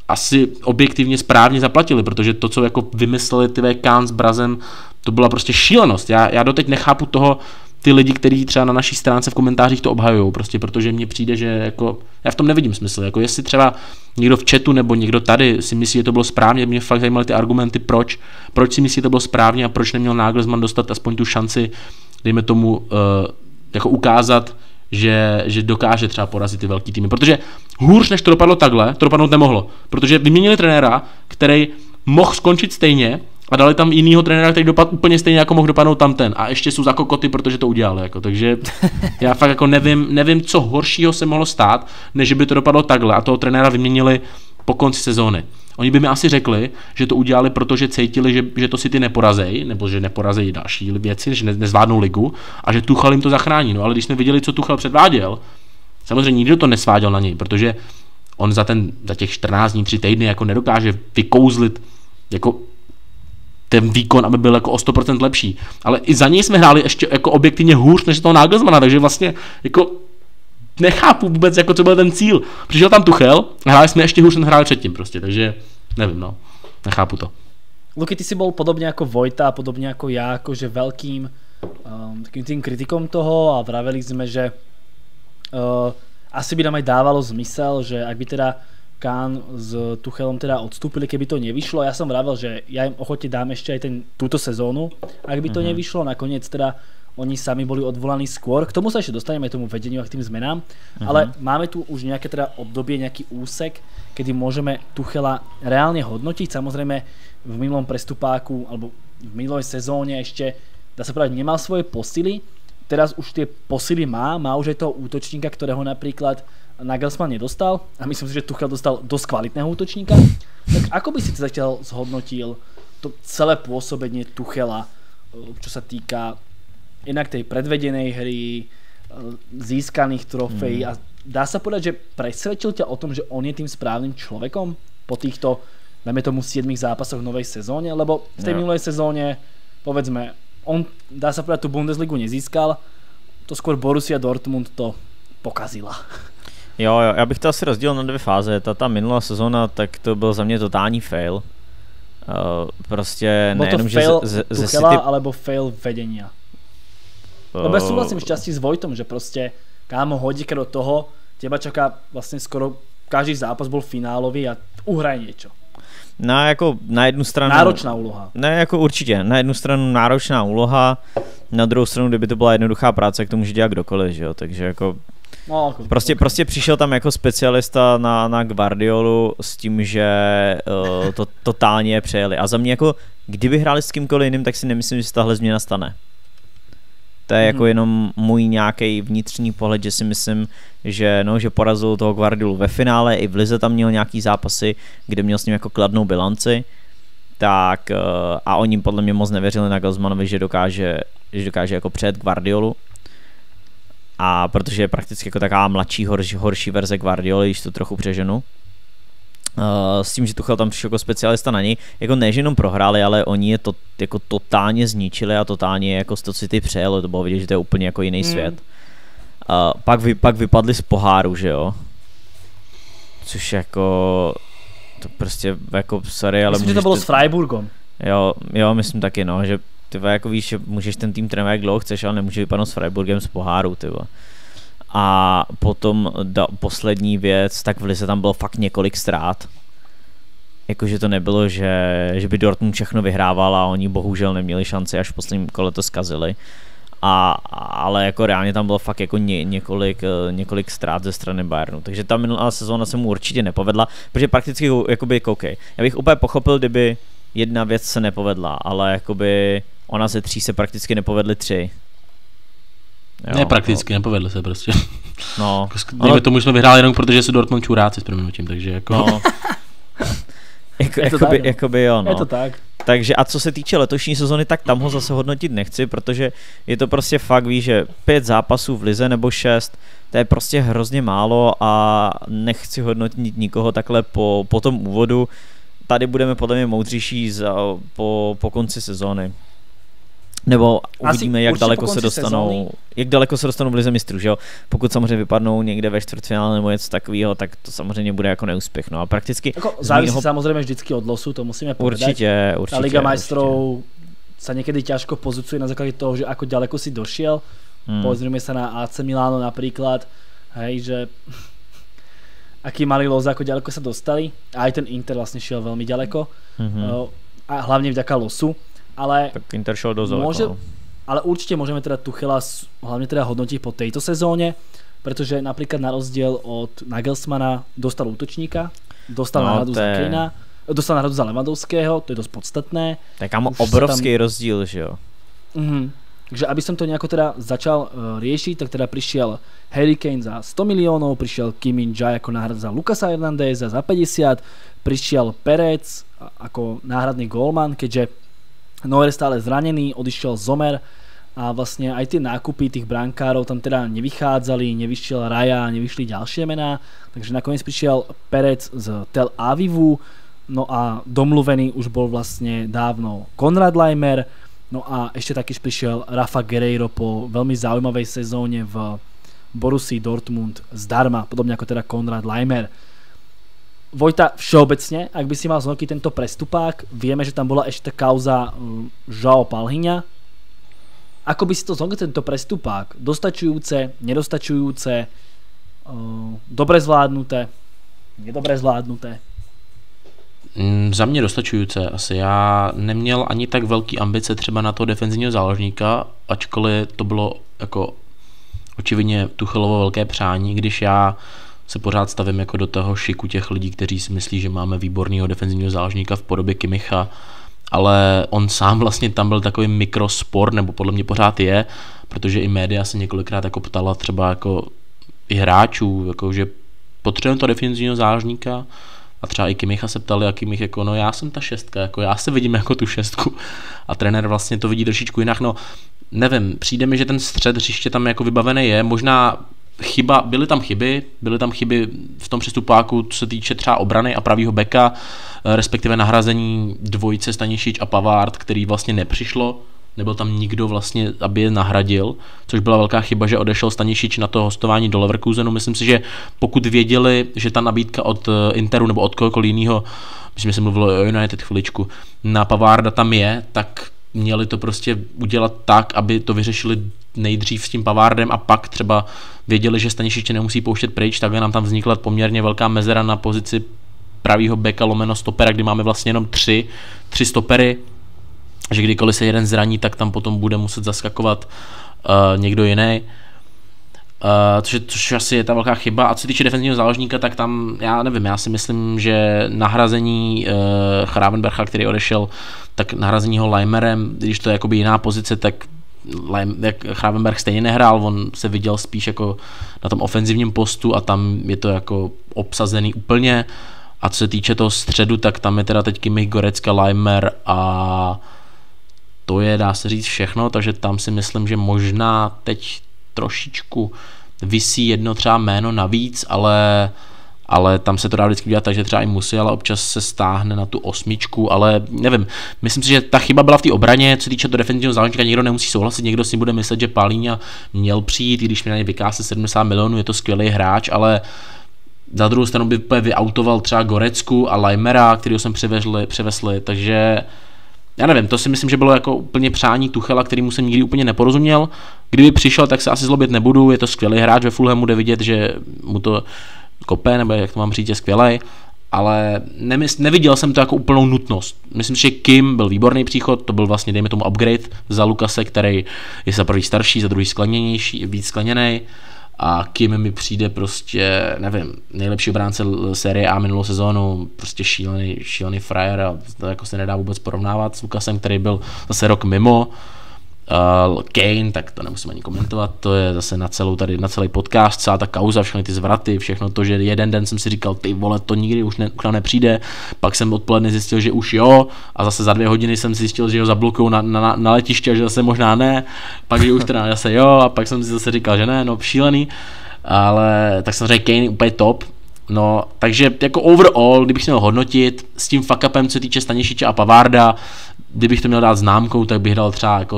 asi objektivně správně zaplatili, protože to, co jako vymysleli ty Kahn s Brazem, to byla prostě šílenost. Já doteď nechápu toho, ty lidi, kteří třeba na naší stránce v komentářích to obhajujou, prostě protože mně přijde, že jako, já v tom nevidím smysl, jako jestli třeba někdo v chatu nebo někdo tady si myslí, že to bylo správně, mě fakt zajímaly ty argumenty, proč si myslí, že to bylo správně a proč neměl Nagelsmann dostat aspoň tu šanci, dejme tomu, jako ukázat, že dokáže třeba porazit ty velký týmy, protože hůř než to dopadlo takhle, to dopadnout nemohlo, protože vyměnili trenéra, který mohl skončit stejně a dali tam jinýho trenéra, který dopadl úplně stejně, jako mohl dopadnout tamten a ještě jsou za kokoty, protože to udělali, jako, takže já fakt jako nevím, co horšího se mohlo stát, než že by to dopadlo takhle a toho trenéra vyměnili po konci sezóny. Oni by mi asi řekli, že to udělali, protože cítili, že to City neporazej, nebo že neporazejí další věci, že nezvládnou ligu a že Tuchel jim to zachrání. No ale když jsme viděli, co Tuchel předváděl, samozřejmě nikdo to nesváděl na něj, protože on za těch 14 dní, 3 týdny jako nedokáže vykouzlit jako ten výkon, aby byl jako o 100% lepší. Ale i za něj jsme hráli ještě jako objektivně hůř než toho Nagelsmana, takže vlastně jako nechápu vůbec, jako co byl ten cíl. Přišel tam Tuchel, hráli jsme ještě hůř, než hráli předtím prostě, takže nevím, no, nechápu to. Luky, ty si bol podobne ako Vojta, podobne ako ja, akože veľkým takým tým kritikom toho a vraveli sme, že asi by nám aj dávalo zmysel, že ak by teda Kahn s Tuchelom teda odstúpili, keby to nevyšlo. Ja som vravel, že ja im ochotne dám ešte aj túto sezónu, ak by to nevyšlo. Nakoniec teda oni sami boli odvolaní skôr. K tomu sa ešte dostaneme, tomu vedeniu a k tým zmenám. Ale máme tu už nejaké teda obdobie, nejaký úsek, kedy môžeme Tuchela reálne hodnotiť. Samozrejme v minulom prestupáku alebo v minulej sezóne ešte, dá sa povedať, nemal svoje posily. Teraz už tie posily má už aj toho útočníka, ktorého napríklad Nagelsmann nedostal a myslím si, že Tuchel dostal dosť kvalitného útočníka. Tak ako by si zatiaľ zhodnotil to celé pôsobenie Tuchela, čo sa týka inak tej predvedenej hry, získaných trofejí a dá sa povedať, že presvedčil ťa o tom, že on je tým správnym človekom po týchto, dajme tomu, 7 zápasoch v novej sezóne, lebo v tej minulej sezóne, povedzme, on, dá sa povedať, tú Bundesligu nezískal, to skôr Borussia Dortmund to pokazila. Jo, já bych to asi rozdělil na 2 fáze. Ta minulá sezóna, tak to byl za mě totální fail. Prostě nejenom, že ze Tuchela, City... alebo fail vedenia. Lebo ja súhlasím šťastí s Vojtom, že proste kámo, hodíka do toho, teba čaká vlastne skoro každý zápas bol finálový a uhraj niečo. No jako na jednu stranu... Náročná úloha. Ne, jako určitě. Na jednu stranu náročná úloha, na druhou stranu, kdyby to byla jednoduchá práce, jak to může dělat kdokoliv, že jo, takže jako... No, prostě přišel tam jako specialista na Guardiolu s tím, že to totálně přejeli. A za mě jako, kdyby hráli s kýmkoliv jiným, tak si nemyslím, že se tahle změna stane. To je jako jenom můj nějaký vnitřní pohled, že si myslím, že porazil toho Guardiolu ve finále, i v lize tam měl nějaký zápasy, kde měl s ním jako kladnou bilanci, tak a oni podle mě moc nevěřili na Nagelsmannovi, že dokáže jako přejet Guardiolu. A protože je prakticky jako taková mladší, horší verze Guardioly, když to trochu přeženu. S tím, že Tuchel tam přišel jako specialista na něj, jako ne, že jenom prohráli, ale oni je to jako totálně zničili a totálně jako to City přejelo, to bylo vidět, že to je úplně jako jiný svět. Pak vypadli z poháru, že jo. Což jako, to prostě jako, sorry, ale myslím, že to bylo s Freiburgom. Jo, myslím taky, no, že tyva, jako víš, že můžeš ten tým trénovat jak dlouho chceš, ale nemůže vypadnout s Freiburgem z poháru, tyva. A potom poslední věc, tak v lize tam bylo fakt několik ztrát. Jakože to nebylo, že by Dortmund všechno vyhrával a oni bohužel neměli šanci, až v posledním kole to zkazili. Ale jako reálně tam bylo fakt jako několik ztrát ze strany Bayernu. Takže ta minulá sezóna se mu určitě nepovedla, protože prakticky jakoby koukej. Já bych úplně pochopil, kdyby jedna věc se nepovedla, ale jakoby ona ze 3 se prakticky nepovedly 3. Jo, ne, prakticky, nepovedlo se prostě. No. Dejme tomu, že jsme vyhráli jenom protože jsou Dortmund čuráci s prominutím, takže jako... No. Jakoby jo, no. Je to tak. Takže a co se týče letošní sezony, tak tam ho zase hodnotit nechci, protože je to prostě fakt, víš, že 5 zápasů v lize nebo 6, to je prostě hrozně málo a nechci hodnotit nikoho takhle po tom úvodu. Tady budeme podle mě moudřejší po konci sezóny. Nebo uvidíme, jak daleko se dostanou v lize mistrů, že jo? Pokud samozřejmě vypadnou někde ve čtvrtfinále nebo něco takového, tak to samozřejmě bude jako neúspěch. No a prakticky jako závisí samozřejmě vždycky od losu, to musíme povedať. Určitě. Ta Liga majstrov sa niekedy ťažko pozíciuje na základe toho, že ako ďaleko si došiel. Pozrieme sa na AC Milano napríklad, hej, že aký mali los, ako ďaleko sa dostali. A aj ten Inter vlastne šiel veľmi ďaleko. A hlavne vďaka losu. Ale tak Inter šiel dosť ďaleko. Ale určite môžeme teda Tuchela hlavne teda hodnotiť po tejto sezóne, pretože napríklad na rozdiel od Nagelsmana dostal útočníka, dostal náhradu za Kanea, dostal náhradu za Lewandowského, to je dosť podstatné. Tak mám obrovský rozdíl, že jo. Takže aby som to nejako teda začal riešiť, tak teda prišiel Harry Kane za 100 miliónov, prišiel Kim Min-jae ako náhrada za Lucasa Hernandeza za 50, prišiel Perez ako náhradný gólman, keďže Neuer stále zranený, odišiel Zomer a vlastne aj tie nákupy tých brankárov tam teda nevychádzali, nevyšiel Raja, nevyšli ďalšie mená, takže nakoniec prišiel Perez z Tel Avivu, no a domluvený už bol vlastne dávno Konrad Laimer, no a ešte takyž prišiel Rafa Guerreiro po veľmi zaujímavej sezóne v Borussii Dortmund zdarma, podobne ako teda Konrad Laimer. Vojta, všeobecne, ak by si mal zhodnotiť tento prestupák, vieme, že tam bola ešte kauza João Palhinha. Ako by si to zhodnotil tento prestupák? Dostačujúce, nedostačujúce, dobre zvládnuté, nedobre zvládnuté? Za mě dostačující asi. Já neměl ani tak velký ambice třeba na toho defenzivního záložníka, ačkoliv to bylo jako očividně Tuchelovo velké přání, když já se pořád stavím jako do toho šiku těch lidí, kteří si myslí, že máme výborného defenzivního záložníka v podobě Kimmicha, ale on sám vlastně tam byl takový mikrospor, nebo podle mě pořád je, protože i média se několikrát jako ptala třeba jako i hráčů, jako že potřebujeme to defenzivního záložníka. A třeba i Kimmicha se ptali, a Kimmich jako, no já jsem ta šestka, jako já se vidím jako tu šestku. A trenér vlastně to vidí trošičku jinak, no nevím, přijde mi, že ten střed hřiště tam jako vybavený je, možná byly tam chyby v tom přestupáku, co se týče třeba obrany a pravýho beka, respektive nahrazení dvojice Stanisic a Pavard, který vlastně nepřišlo, nebyl tam nikdo vlastně, aby je nahradil, což byla velká chyba, že odešel Stanisic na to hostování do Leverkusenu. Myslím si, že pokud věděli, že ta nabídka od Interu nebo od kohokoliv jiného, myslím, že se mluvilo o United chviličku, na Pavarda tam je, tak měli to prostě udělat tak, aby to vyřešili nejdřív s tím Pavardem a pak třeba věděli, že Stanisic nemusí pouštět pryč, tak nám tam vznikla poměrně velká mezera na pozici pravýho beka lomeno stopera, kdy máme vlastně jenom tři stopery, že kdykoliv se jeden zraní, tak tam potom bude muset zaskakovat někdo jiný. Což asi je ta velká chyba. A co se týče defenzivního záložníka, tak tam, já nevím, já si myslím, že nahrazení Gravenbercha, který odešel, tak nahrazení ho Laimerem, když to je jakoby jiná pozice, tak Gravenberch stejně nehrál, on se viděl spíš jako na tom ofenzivním postu a tam je to jako obsazený úplně. A co se týče toho středu, tak tam je teda teď Kimmich, Goretzka, Laimer a to je, dá se říct, všechno, takže tam si myslím, že možná teď trošičku visí jedno třeba jméno navíc, ale tam se to dá vždycky dělat, takže třeba i musí, ale občas se stáhne na tu osmičku, ale nevím, myslím si, že ta chyba byla v té obraně, co týče to defenzivního záložníka, někdo nemusí souhlasit, někdo si bude myslet, že Palhinha měl přijít, i když mi na něj vykáse 70 milionů, je to skvělý hráč, ale za druhou stranu by vyautoval třeba Gorecku a Laimera, kterýho jsem převezli, takže já nevím, to si myslím, že bylo jako úplně přání Tuchela, kterýmu jsem nikdy úplně neporozuměl. Kdyby přišel, tak se asi zlobit nebudu, je to skvělý hráč, ve Fulhamu jde vidět, že mu to kope, nebo jak to mám říct, je skvělý, ale neviděl jsem to jako úplnou nutnost. Myslím si, že Kim byl výborný příchod, to byl vlastně, dejme tomu, upgrade za Lukase, který je za první starší, za druhý skleněnější, víc skleněnej. A Kim mi přijde prostě, nevím, nejlepší obránce série A minulou sezónu, prostě šílený frajer a to jako se nedá vůbec porovnávat s Lukasem, který byl zase rok mimo. Kane, tak to nemusím ani komentovat, to je zase na celý podcast, celá ta kauza, všechny ty zvraty, všechno to, že jeden den jsem si říkal, ty vole, to nikdy už k nám nepřijde, pak jsem odpoledne zjistil, že už jo, a zase za 2 hodiny jsem zjistil, že ho zablokujou na letiště, že zase možná ne, pak že už teda zase jo, a pak jsem si zase říkal, že ne, no šílený, ale tak samozřejmě Kane úplně top. No, takže jako overall, kdybych měl hodnotit s tím fuck-upem, co se týče Stanisiča a Pavarda, kdybych to měl dát známkou, tak bych dal třeba jako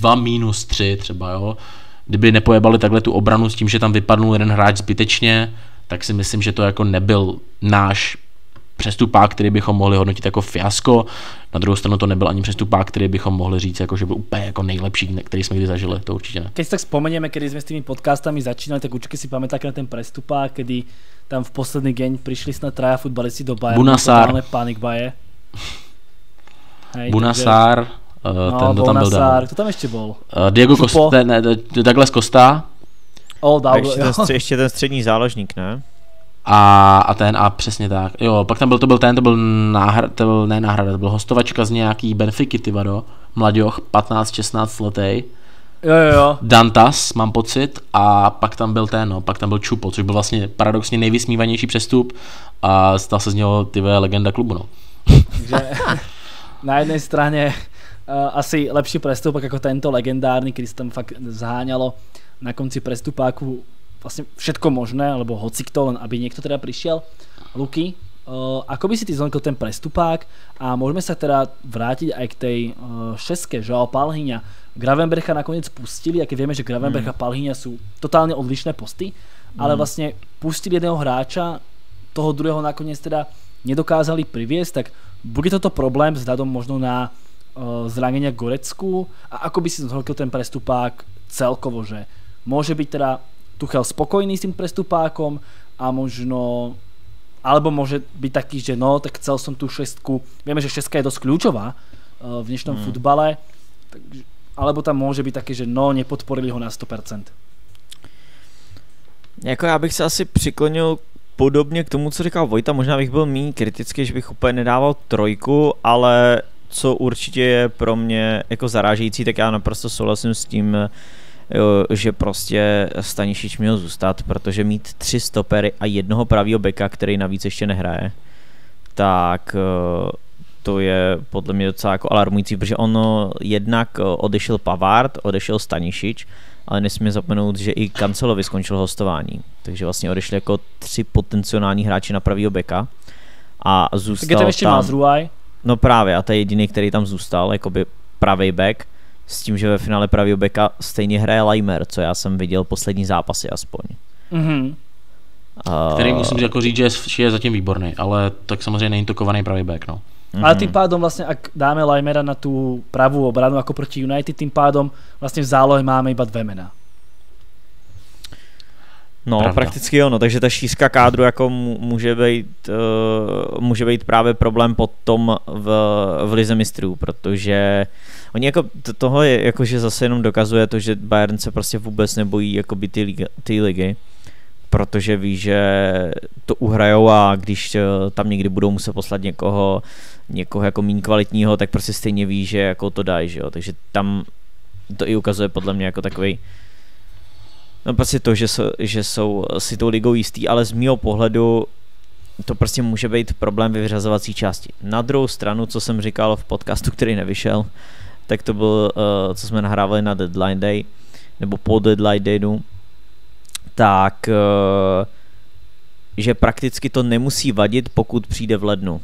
2-3 třeba, jo. Kdyby nepojebali takhle tu obranu s tím, že tam vypadnul jeden hráč zbytečně, tak si myslím, že to jako nebyl náš přestupák, který bychom mohli hodnotit jako fiasko. Na druhou stranu to nebyl ani přestupák, který bychom mohli říct, jako, že byl úplně jako nejlepší, který jsme kdy zažili, to určitě ne. Keď si tak spomenieme, kedy sme s tými podcastami začínali, tak určite si pamätáte na ten prestupák, kedy tam v posledný deň prišli snad traja futbalisti do Bayernu. Bunasar. Panikbaje. Bunasar, ten tam byl dál. Kto tam ešte bol? Diego Costa, Douglas Costa. Ještě ten střední záložník, ne? A přesně tak. Jo, pak tam byl, to byl náhrada, to byl hostovačka z nějaký Benfiky, ty vado, mladěch, 15-16 letej. Jo. Dantas, mám pocit, a pak tam byl pak tam byl Čupo, což byl vlastně paradoxně nejvysmívanější přestup a stal se z něho legenda klubu, no. Takže na jednej strane asi lepší prestupák ako tento legendárny, kedy sa tam fakt zháňalo na konci prestupáku vlastne všetko možné, alebo hocikto, len aby niekto teda prišiel. Luky, ako by si ty zhodnotil ten prestupák a môžeme sa teda vrátiť aj k tej šeske, Joao Palhinha. Gravenbercha nakoniec pustili, a keď vieme, že Gravenberch a Palhinha sú totálne odlišné posty, ale vlastne pustili jedného hráča, toho druhého nakoniec teda nedokázali priviesť, tak bude toto problém vzhľadom možno na zranenia Gorecku a ako by si zhodnotil ten prestupák celkovo, že môže byť teda Tuchel spokojný s tým prestupákom a možno, alebo môže byť taký, že no, tak chcel som tú šestku, vieme, že šestka je dosť kľúčová v dnešnom futbale, alebo tam môže byť taký, že no, nepodporili ho na 100%. Jako já bych se asi přiklonil podobně k tomu, co říkal Vojta, možná bych byl méně kritický, že bych úplně nedával trojku, ale co určitě je pro mě jako zarážející, tak já naprosto souhlasím s tím, že prostě Stanišič měl zůstat, protože mít 3 stopery a jednoho pravýho beka, který navíc ještě nehraje, tak to je podle mě docela jako alarmující, protože ono jednak odešel Pavard, odešel Stanišič, ale nesmíme zapomenout, že i Cancelovi skončil hostování, takže vlastně odešli jako 3 potenciální hráči na pravýho beka a zůstal tak je tam ještě Mazruaj. No právě, a to je jediný, který tam zůstal, jakoby pravý back, s tím, že ve finále pravýho beka stejně hraje Laimer, co já jsem viděl poslední zápasy aspoň. Který musím jako říct, že je zatím výborný, ale tak samozřejmě není to kovaný pravý back, no. Ale tým pádom vlastne, ak dáme Laimera na tú pravú obranu ako proti United, tým pádom vlastne v zálohe máme iba 2 mená. No, pravda. Prakticky ono, takže ta šířka kádru jako může být právě problém potom v lize mistrů, protože oni jako toho je, jakože zase jenom dokazuje to, že Bayern se prostě vůbec nebojí jakoby ty ligy, protože ví, že to uhrajou a když tam někdy budou muset poslat někoho jako méně kvalitního, tak prostě stejně ví, že jako to dají, že jo, takže tam to i ukazuje podle mě jako takovej, no prostě to, že jsou si tou ligou jistý, ale z mýho pohledu to prostě může být problém ve vyřazovací části. Na druhou stranu, co jsem říkal v podcastu, který nevyšel, tak to byl, co jsme nahrávali na Deadline Day, nebo po Deadline Dayu, tak že prakticky to nemusí vadit, pokud přijde v lednu.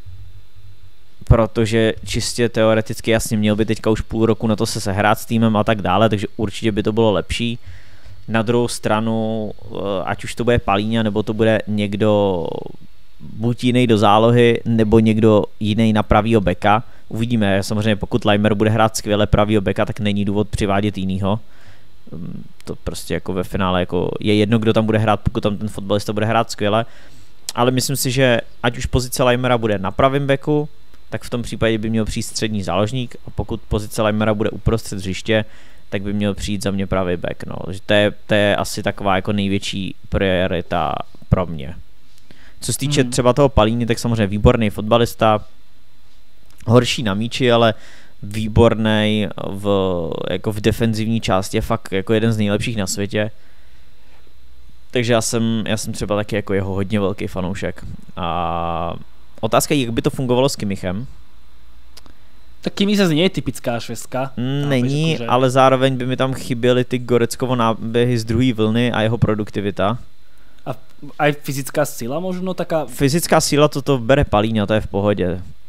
Protože čistě teoreticky jasně měl by teďka už půl roku na to se sehrát s týmem a tak dále, takže určitě by to bylo lepší. Na druhou stranu, ať už to bude Palhinha, nebo to bude někdo buď jiný do zálohy, nebo někdo jiný na pravýho beka. Uvidíme, samozřejmě pokud Laimer bude hrát skvěle pravýho beka, tak není důvod přivádět jinýho. To prostě jako ve finále jako je jedno, kdo tam bude hrát, pokud tam ten fotbalista bude hrát skvěle. Ale myslím si, že ať už pozice Laimera bude na pravém beku, tak v tom případě by měl přijít střední záložník, a pokud pozice Laimera bude uprostřed hřiště, tak by měl přijít za mě pravý back. No. To je asi taková jako největší priorita pro mě. Co se týče třeba toho Palhinhy, tak samozřejmě výborný fotbalista, horší na míči, ale výborný jako v defenzivní části, je fakt jako jeden z nejlepších na světě. Takže já jsem třeba taky jako jeho hodně velký fanoušek. A otázka je, jak by to fungovalo s Kimmichem. Tak Kimmich zase nie je typická šestka. Není, akože, ale zároveň by mi tam chyběly ty Goreckovo náběhy z druhé vlny a jeho produktivita. A aj fyzická síla možno taká? Fyzická síla toto bere Palhinha, to je v pohodě.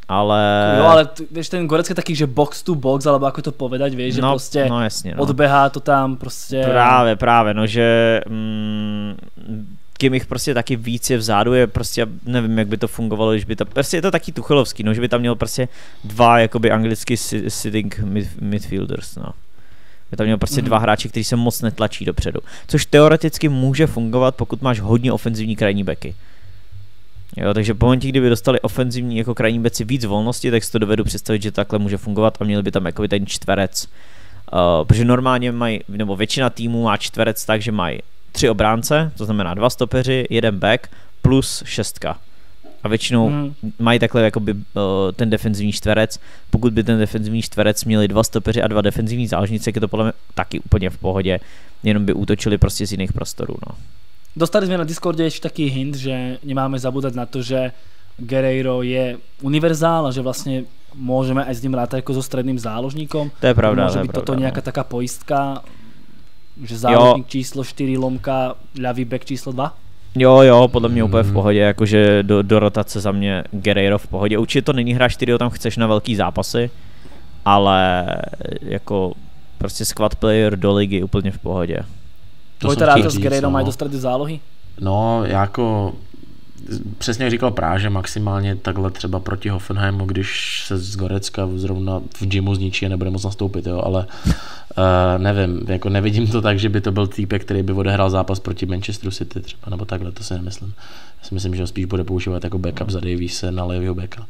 ale... Jo, ale vieš, ten Goretzka je taký, že box to box, alebo ako to povedať, vieš, že proste jasně, odbehá to tam prostě... Právě, no, že Kimmich prostě taky víc je vzadu, je prostě, nevím, jak by to fungovalo, když by to, prostě je to taky tuchelovský, no, že by tam měl prostě dva, jakoby anglicky sitting midfielders, no. By tam měl prostě dva hráči, kteří se moc netlačí dopředu, což teoreticky může fungovat, pokud máš hodně ofenzivní krajní beky. Jo, takže po momentě, kdyby dostali ofenzivní jako krajní beci víc volnosti, tak si to dovedu představit, že takhle může fungovat a měli by tam jakoby ten čtverec. Protože normálně mají, nebo většina týmů má čtverec tak, že mají 3 obránce, to znamená 2 stopeři, 1 back plus 6. A většinou mají takhle jakoby ten defenzivní čtverec. Pokud by ten defenzivní čtverec měli 2 stopeři a 2 defenzivní záložníci, je to podle mě taky úplně v pohodě, jenom by útočili prostě z jiných prostorů, no. Dostali sme na Discorde ešte taký hint, že nemáme zabúdať na to, že Guerreiro je univerzál a že vlastne môžeme aj s ním rátať ako so stredným záložníkom. To je pravda. Môže byť toto nejaká taká poistka, že záložník číslo 4 lomka, ľavý back číslo 2? Jo, podle mě úplně v pohodě, jakože do rotace za mě Guerreiro v pohodě. Určitě to není hráč, který ho tam chceš na velký zápasy, ale jako prostě squad player do ligy úplně v pohodě. Vojta rád s Guerreirom aj do stredy zálohy? No, jako přesně jak říkal Práže, maximálně takhle třeba proti Hoffenheimu, když se z Gorecka zrovna v gymu zničí a nebude moc nastoupit, jo, ale nevím, jako nevidím to tak, že by to byl týpek, který by odehrál zápas proti Manchesteru City třeba, nebo takhle, to si nemyslím. Já si myslím, že ho spíš bude používat jako backup za Daviese na levýho backa.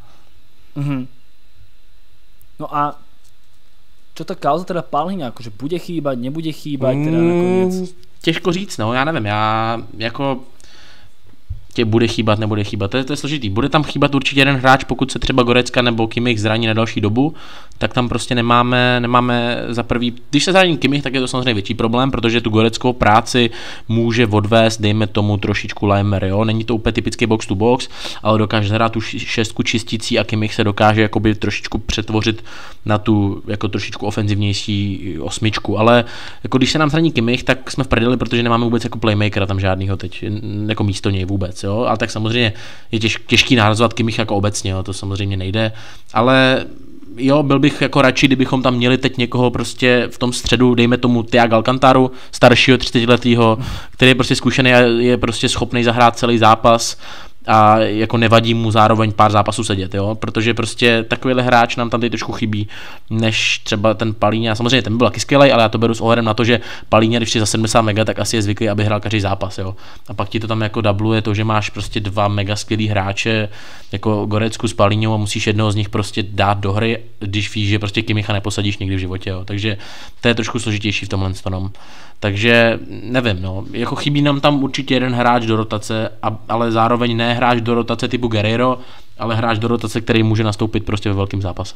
No a čo ta kauza teda Palhinha, akože bude chýbať, nebude chýbať, teda nakoniec? Těžko říct, no, já nevím, já jako tě bude chýbat, nebude chýbat, to je složitý. Bude tam chýbat určitě jeden hráč, pokud se třeba Goretzka nebo Kimmich zraní na další dobu, tak tam prostě nemáme za prvý, když se zraní Kimmich, tak je to samozřejmě větší problém, protože tu goreckou práci může odvést, dejme tomu trošičku Leimer, jo, není to úplně typický box to box, ale dokáže hrát tu šestku čistící a Kimmich se dokáže jakoby trošičku přetvořit na tu jako trošičku ofenzivnější osmičku, ale jako když se nám zraní Kimmich, tak jsme v prdeli, protože nemáme vůbec jako playmakera tam žádnýho teď, jako místo něj vůbec, jo, ale tak samozřejmě je těžký nahrazovat Kimmich jako obecně, jo, to samozřejmě nejde, ale jo, byl bych jako radši, kdybychom tam měli teď někoho prostě v tom středu, dejme tomu Thiago Alcantaru, staršího 30letýho, který je prostě zkušený a je prostě schopný zahrát celý zápas a jako nevadí mu zároveň pár zápasů sedět, jo, protože prostě takovýhle hráč nám tam teď trošku chybí, než třeba ten Palhinha, samozřejmě ten byl taky skvělej, ale já to beru s ohledem na to, že Palhinha, když je za 70 mega, tak asi je zvyklý, aby hrál každý zápas, jo, a pak ti to tam jako dubluje to, že máš prostě 2 mega skvělý hráče, jako Gorecku s Palhinhou a musíš jednoho z nich prostě dát do hry, když víš, že prostě Kimmicha neposadíš nikdy v životě, jo, takže to je trošku složitější v tomhle tom. Takže nevím, no, jako chybí nám tam určitě jeden hráč do rotace, ale zároveň ne hráč do rotace typu Guerreiro, ale hráč do rotace, který může nastoupit prostě ve velkém zápase.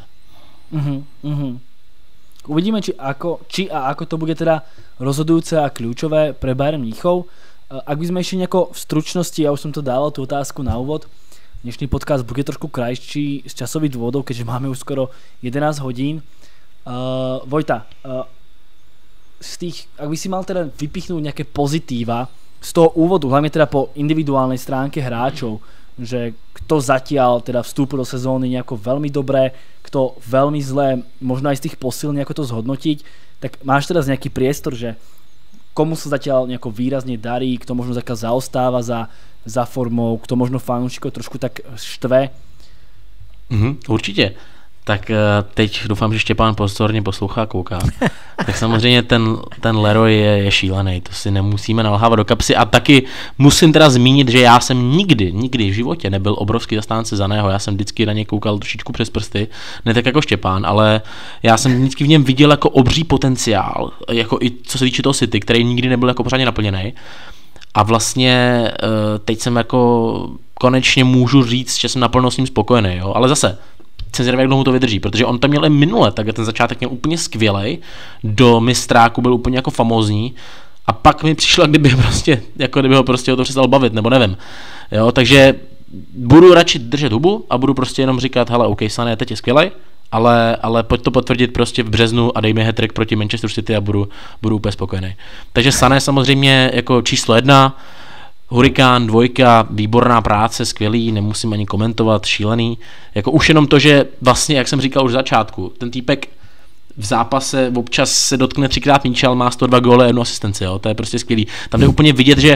Uvidíme, či a ako to bude teda rozhodujúce a kľúčové pre Bayern Mníchov. Ak by sme ešte nejako v stručnosti, ja už som to dával tú otázku na úvod, dnešný podcast bude trošku krajší z časových dôvodov, keďže máme už skoro 11 hodín. Vojta, z tých, ak by si mal teda vypichnúť nejaké pozitíva z toho úvodu, hlavne teda po individuálnej stránke hráčov, že kto zatiaľ teda vstúpil do sezóny nejako veľmi dobré, kto veľmi zlé, možno aj z tých posil nejako to zhodnotiť, tak máš teraz nejaký priestor, že komu sa zatiaľ nejako výrazne darí, kto možno zatiaľ zaostáva za formou, kto možno fanúšikov trošku tak štve? Určitě. Tak teď doufám, že Štěpán pozorně poslouchá a kouká. Tak samozřejmě ten Leroy je šílený, to si nemusíme nalhávat do kapsy a taky musím teda zmínit, že já jsem nikdy v životě nebyl obrovský zastánce Saného, já jsem vždycky na ně koukal trošičku přes prsty, ne tak jako Štěpán, ale já jsem vždycky v něm viděl jako obří potenciál, jako i co se týče toho City, který nikdy nebyl jako pořádně naplněný. A vlastně teď jsem jako konečně můžu říct, že jsem naplno s ním spokojený, jo, ale zase jsem zvědavý, jak dlouho to vydrží, protože on tam měl i minule, tak ten začátek měl úplně skvělej, do mistráku byl úplně jako famózní a pak mi přišlo, kdyby ho prostě o to přestal bavit, nebo nevím. Jo, takže budu radši držet hubu a budu prostě jenom říkat, hele, OK, Sané teď je skvělej, ale pojď to potvrdit prostě v březnu a dej mi hat-trick proti Manchester City a budu úplně spokojený. Takže Sané samozřejmě jako číslo 1, Hurikán, 2, výborná práce, skvělý, nemusím ani komentovat, šílený. Jako už jenom to, že vlastně, jak jsem říkal už v začátku, ten týpek v zápase občas se dotkne 3krát míče, ale má 102 góly a 1 asistenci, jo? To je prostě skvělý. Tam jde úplně vidět, že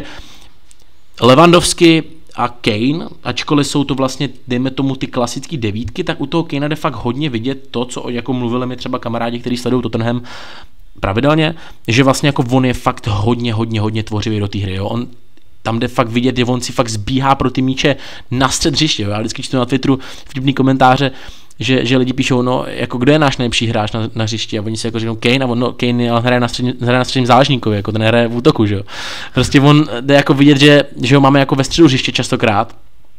Lewandowski a Kane, ačkoliv jsou to vlastně, dejme tomu, ty klasické devítky, tak u toho Kanea jde fakt hodně vidět to, co jako mluvili mi třeba kamarádi, kteří sledují Tottenham pravidelně, že vlastně jako on je fakt hodně tvořivý do té hry, jo? On tam jde fakt vidět, že on si fakt zbíhá pro ty míče na střed hřiště, jo? Já vždycky čtu na Twitteru vtipný komentáře, že lidi píšou, no, jako kdo je náš nejlepší hráč na hřišti a oni si jako říkají Kane a on, no, Kane hraje na středním záležníkovi, jako ten hraje v útoku, že jo. Prostě on jde jako vidět, že ho máme jako ve středu hřiště častokrát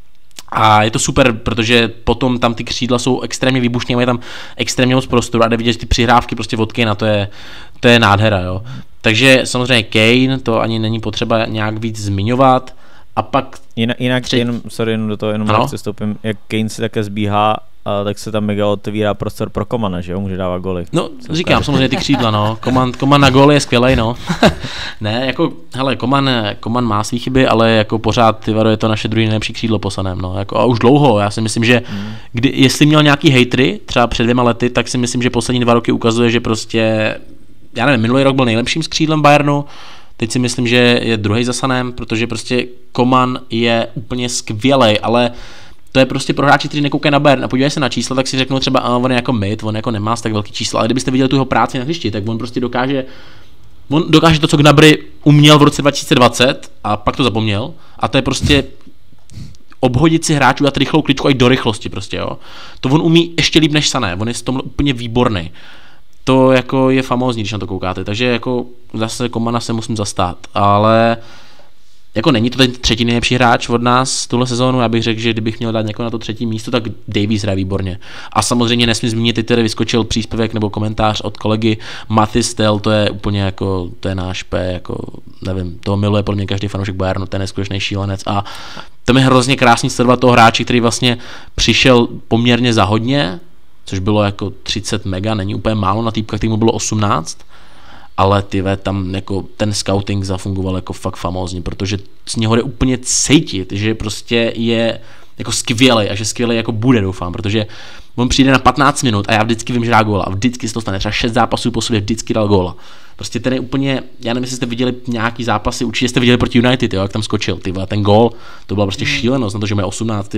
a je to super, protože potom tam ty křídla jsou extrémně výbušné, mají tam extrémně moc prostoru a jde vidět, že ty přihrávky prostě od Kanea, to je nádhera, jo. Takže samozřejmě Kane, to ani není potřeba nějak víc zmiňovat. A pak jinak jenom do toho chci vstoupím, jak Kane si také zbíhá, tak se tam mega otevírá prostor pro Komana, že jo, může dávat góly. No, říkám, samozřejmě ty křídla, no. Koman na góly je skvělej, no. Ne, jako, hele, Koman má svý chyby, ale jako pořád, je to naše druhý nejlepší křídlo po Sanem, no. Jako, a už dlouho, já si myslím, že jestli měl nějaký hejtry, třeba před 2 lety, tak si myslím, že poslední 2 roky ukazuje, že prostě, já nevím, minulý rok byl nejlepším skřídlem Bayernu, teď si myslím, že je druhý za Sanem, protože prostě Koman je úplně skvělej, ale to je prostě pro hráči, kteří nekoukají na Bayern a podívají se na čísla, tak si řeknou třeba, on je jako mid, on jako nemá tak velký čísla, ale kdybyste viděli tu jeho práci na hřišti, tak on prostě dokáže to, co Gnabry uměl v roce 2020 a pak to zapomněl, a to je prostě obhodit si hráčů, dát rychlou kličku i do rychlosti prostě, jo. To on umí ještě líp než Sané, on je s tomhle úplně výborný. To jako je famózní, když na to koukáte, takže jako zase Komana se musím zastát, ale jako není to ten třetí nejlepší hráč od nás tuhle sezónu, já bych řekl, že kdybych měl dát někoho na to 3. místo, tak Davies hraje výborně. A samozřejmě nesmím zmínit, teď tady vyskočil příspěvek nebo komentář od kolegy Mathys Tel, to je úplně jako, to je náš jako, nevím, to miluje podle mě každý fanoušek Bayernu, ten je skutečný šílenec a to je hrozně krásný sledovat toho hráče, který vlastně přišel poměrně za hodně, což bylo jako 30 mega, není úplně málo na týpkách, kterému bylo 18, ale tam jako ten scouting zafungoval jako fakt famózní, protože z něho jde úplně cítit, že prostě je jako skvělej a že skvělej jako bude, doufám, protože on přijde na 15 minut a já vždycky vím, že dá góla a vždycky se to stane, třeba 6 zápasů po sobě vždycky dal góla. Prostě ten je úplně, já nevím, jestli jste viděli nějaký zápasy, určitě jste viděli proti United, jo, jak tam skočil, ten gól, to byla prostě šílenost na to, že má 18,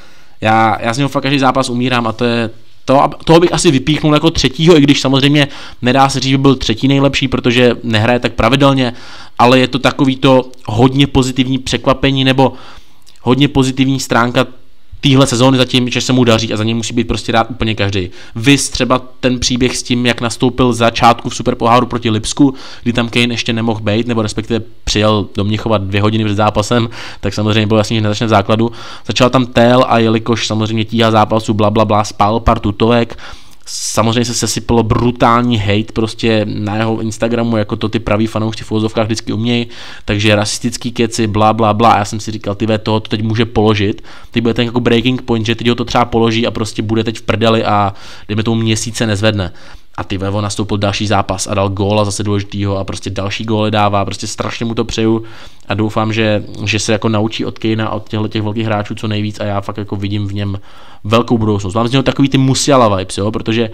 já z něho fakt každý zápas umírám a to je toho bych asi vypíchnul jako 3., i když samozřejmě nedá se říct, že byl 3. nejlepší, protože nehraje tak pravidelně, ale je to takový to hodně pozitivní překvapení nebo hodně pozitivní stránka téhle sezóny zatím, že se mu daří a za něj musí být prostě rád úplně každý. Viz třeba ten příběh s tím, jak nastoupil začátku v Superpoháru proti Lipsku, kdy tam Kane ještě nemohl být, nebo respektive přijel do Mnichova 2 hodiny před zápasem, tak samozřejmě bylo jasný, že nezačne v základu. Začal tam Tel a jelikož samozřejmě tíha zápasu, blablabla, spál pár tutovek, samozřejmě se sesypalo brutální hate prostě na jeho Instagramu, jako to ty praví fanoušci v uvozovkách vždycky umějí, takže rasistický keci, blablabla, já jsem si říkal, toho to teď může položit, teď bude ten jako breaking point, že teď ho to třeba položí a prostě bude teď v prdeli a dejme tomu měsíce nezvedne. A on nastoupil další zápas a dal góla zase důležitýho a prostě další góly dává, prostě strašně mu to přeju a doufám, že se jako naučí od Kanea, od těch velkých hráčů co nejvíc a já fakt jako vidím v něm velkou budoucnost. Mám z něho takový ty Musiala vibes, jo, protože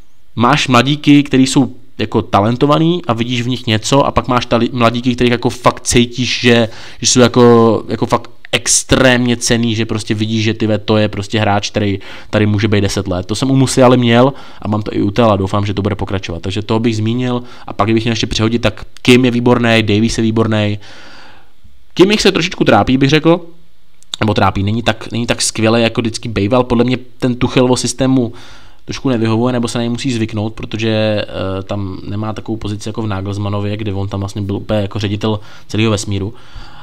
máš mladíky, kteří jsou jako talentovaný a vidíš v nich něco a pak máš mladíky, kterých jako fakt cítíš, že jsou jako fakt extrémně cenný, že prostě vidíš, že to je prostě hráč, který tady může být 10 let. To jsem u Musialy měl a mám to i u Tela, doufám, že to bude pokračovat. Takže toho bych zmínil a pak kdybych měl ještě přihodit, tak Kim je výborný, Davies je výborný. Kim se trošičku trápí, bych řekl, nebo trápí, není tak skvělé, jako vždycky bejval. Podle mě ten Tuchelvo systému trošku nevyhovuje, nebo se na něj musí zvyknout, protože tam nemá takovou pozici jako v Nagelsmannově, kde on tam vlastně byl úplně jako ředitel celého vesmíru.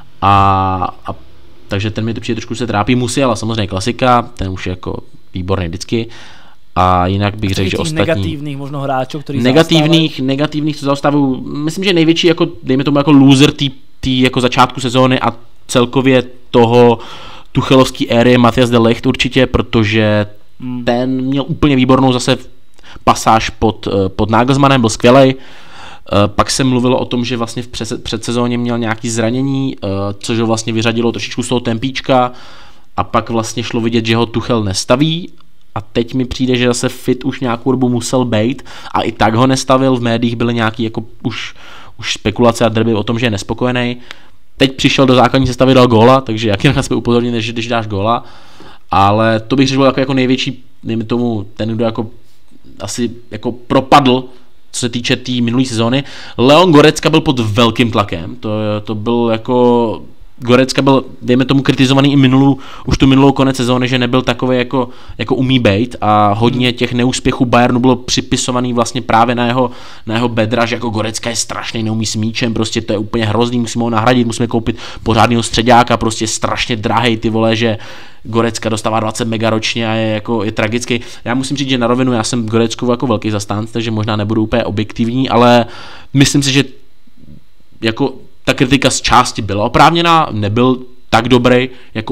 A takže ten mi to přijde trošku se trápí. Musiala samozřejmě klasika, ten už je jako výborný vždycky. A jinak bych řekl, že ostatní negativních možno hráčů, kteří negativních co zaostávají. Myslím, že největší jako dejme tomu jako loser tý jako začátku sezóny a celkově toho tuchelovský éry je Matthias de Ligt určitě, protože ten měl úplně výbornou zase pasáž pod Nagelsmannem, byl skvělej. Pak se mluvilo o tom, že vlastně v předsezóně měl nějaké zranění, což ho vlastně vyřadilo trošičku z toho tempíčka a pak vlastně šlo vidět, že ho Tuchel nestaví a teď mi přijde, že zase fit už nějakou dobu musel být a i tak ho nestavil, v médiích byly nějaký jako už spekulace a derby o tom, že je nespokojený. Teď přišel do základní sestavy, dal góla, takže jak jinak jsme upozornili, že když dáš góla, ale to bych řekl jako největší, dejme tomu, ten, kdo jako asi jako propadl, co se týče té minulé sezóny. Leon Goretzka byl pod velkým tlakem, to byl jako, Goretzka byl, dejme tomu, kritizovaný i už tu minulou konec sezóny, že nebyl takový jako umí bejt a hodně těch neúspěchů Bayernu bylo připisovaný vlastně právě na jeho bedra, že jako Goretzka je strašný, neumí s míčem, prostě to je úplně hrozný, musíme ho nahradit, musíme koupit pořádného středáka, prostě strašně drahej, ty vole, že Goretzka dostává 20 mega ročně a je tragický. Já musím říct, že na rovinu já jsem Goreckovu jako velký zastánce, takže možná nebudu úplně objektivní, ale myslím si, že jako ta kritika z části byla oprávněná, nebyl tak dobrý, jako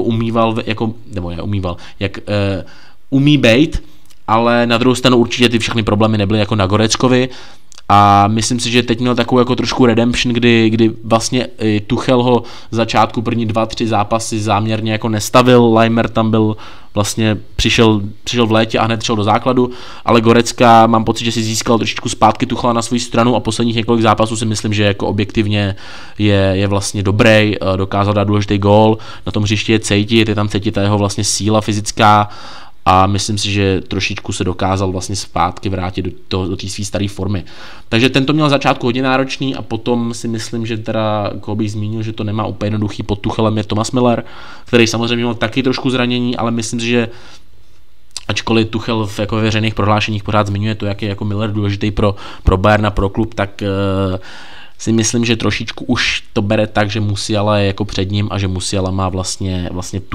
umí bejt, ale na druhou stranu určitě ty všechny problémy nebyly jako na Goreckovi a myslím si, že teď měl takovou jako trošku redemption, kdy vlastně Tuchel ho v začátku první 2-3 zápasy záměrně jako nestavil, Leimer tam byl vlastně přišel v létě a hned šel do základu, ale Goretzka mám pocit, že si získal trošičku zpátky Tuchela na svou stranu a posledních několik zápasů si myslím, že jako objektivně je vlastně dobrý, dokázal dát důležitý gól, na tom hřišti je tam cítit ta jeho vlastně síla fyzická a myslím si, že trošičku se dokázal vlastně zpátky vrátit do té své staré formy. Takže tento měl začátku hodně náročný a potom si myslím, že teda, koho bych zmínil, že to nemá úplně jednoduchý pod Tuchelem, je Thomas Müller, který samozřejmě měl taky trošku zranění, ale myslím si, že ačkoliv Tuchel v jako veřejných prohlášeních pořád zmiňuje to, jak je jako Müller důležitý pro Bayern a pro klub, tak si myslím, že trošičku už to bere tak, že Musiala je jako před ním a že Musiala má vlastně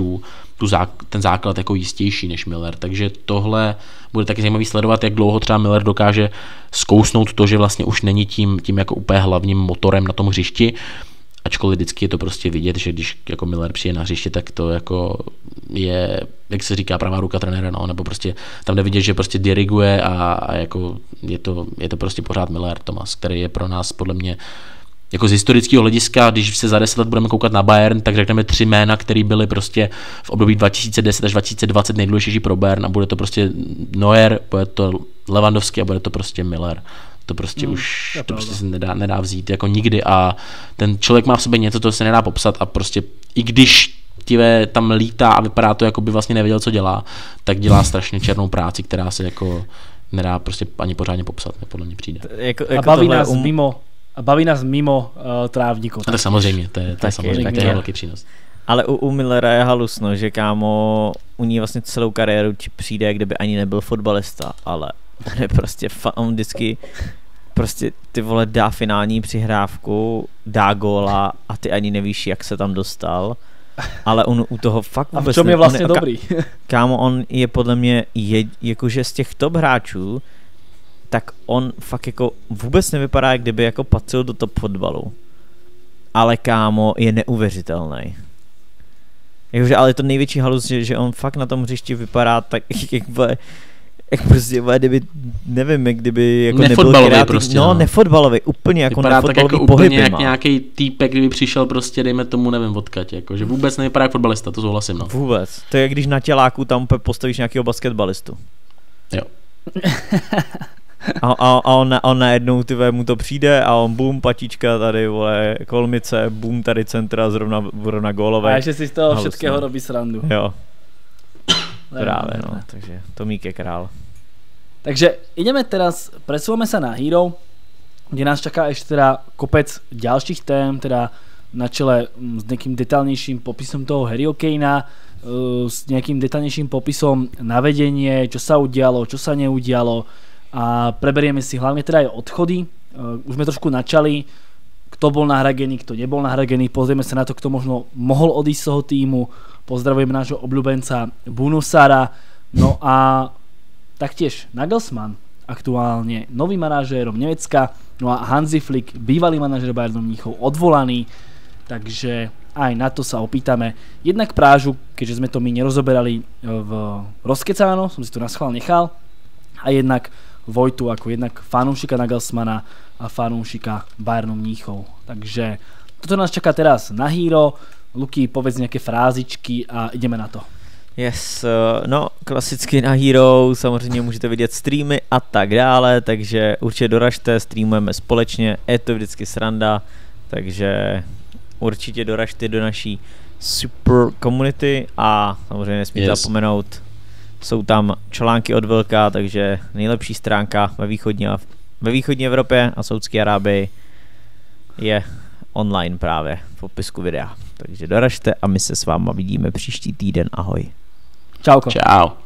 ten základ jako jistější než Müller, takže tohle bude taky zajímavý sledovat, jak dlouho třeba Müller dokáže zkousnout to, že vlastně už není tím jako úplně hlavním motorem na tom hřišti, ačkoliv vždycky je to prostě vidět, že když jako Müller přijde na hřiště, tak to jako je, jak se říká, pravá ruka trenéra, no, nebo prostě tam jde vidět, že prostě diriguje a jako je to prostě pořád Müller Thomas, který je pro nás podle mě jako z historického hlediska, když se za 10 let budeme koukat na Bayern, tak řekneme 3 jména, které byly prostě v období 2010 až 2020 nejdůležitější pro Bayern a bude to prostě Neuer, bude to Lewandowski a bude to prostě Müller. To prostě to prostě se nedá vzít jako nikdy a ten člověk má v sobě něco, to se nedá popsat a prostě i když tam lítá a vypadá to, jako by vlastně nevěděl, co dělá, tak dělá strašně černou práci, která se jako nedá prostě ani pořádně popsat, podle mě přijde. A baví nás mimo trávníku. Tak samozřejmě, to je samozřejmě velký přínos. Ale u Müllera je halusno, že kámo, u ní vlastně celou kariéru ti přijde, kdyby ani nebyl fotbalista, ale on je prostě, on vždycky prostě ty vole dá finální přihrávku, dá góla a ty ani nevíš, jak se tam dostal, ale on u toho fakt vůbec... A v čem je vlastně dobrý? Kámo, on je podle mě, jakože z těch top hráčů, tak on fakt jako vůbec nevypadá, jak kdyby jako patřil do top fotbalu. Ale kámo, je neuvěřitelný. Jakože, ale je to největší halus, že on fakt na tom hřišti vypadá tak, jak prostě, kdyby, nevím, jak kdyby jako nebyl kreativní. Prostě, no, nefotbalový, úplně jako vypadá nefotbalový tak jako pohyby úplně jak nějaký týpek, kdyby přišel prostě, dejme tomu, nevím, odkaď, jako, že vůbec nevypadá jak fotbalista, to souhlasím, no. Vůbec, to je jak když na těláku tam postavíš nějakého basketbalistu. Jo. A on najednou mu to přijde a on bum, patička tady, vole, kolmice, bum, tady centra, zrovna gólovej. A ještě si z toho všetkého robí srandu. Jo. Právě, no, takže Tomík je král. Takže ideme teraz, presúvame sa na Hero, kde nás čaká ešte teda kopec ďalších tém, teda na čele s nejakým detailnejším popisom toho Harryho Kanea, s nejakým detailnejším popisom navedenie, čo sa udialo, čo sa neudialo a preberieme si hlavne teda aj odchody. Už sme trošku načali, kto bol nahradený, kto nebol nahradený, pozrieme sa na to, kto možno mohol odísť z toho týmu, pozdravujeme nášho obľúbenca Bunusara, no a taktiež Nagelsmann, aktuálne novým manažérom Nemecka, no a Hansi Flick, bývalý manažér Bayernu Mníchov, odvolaný, takže aj na to sa opýtame. Jednak Prážu, keďže sme to my nerozoberali v Rozkecáno, som si to naschvál nechal, a jednak Vojtu ako jednak fanúšika Nagelsmana a fanúšika Bayernu Mníchov. Takže toto nás čaká teraz na Hero. Luky, povedz nejaké frázičky a ideme na to. Yes, no klasicky na Hero samozřejmě můžete vidět streamy a tak dále, takže určitě doražte, streamujeme společně, je to vždycky sranda, takže určitě doražte do naší super community a samozřejmě nesmíte zapomenout, jsou tam články od Vilka, takže nejlepší stránka ve východní Evropě a Saúdské Arábii je online právě v popisku videa. Takže doražte a my se s váma vidíme příští týden. Ahoj. Čauko. Čau.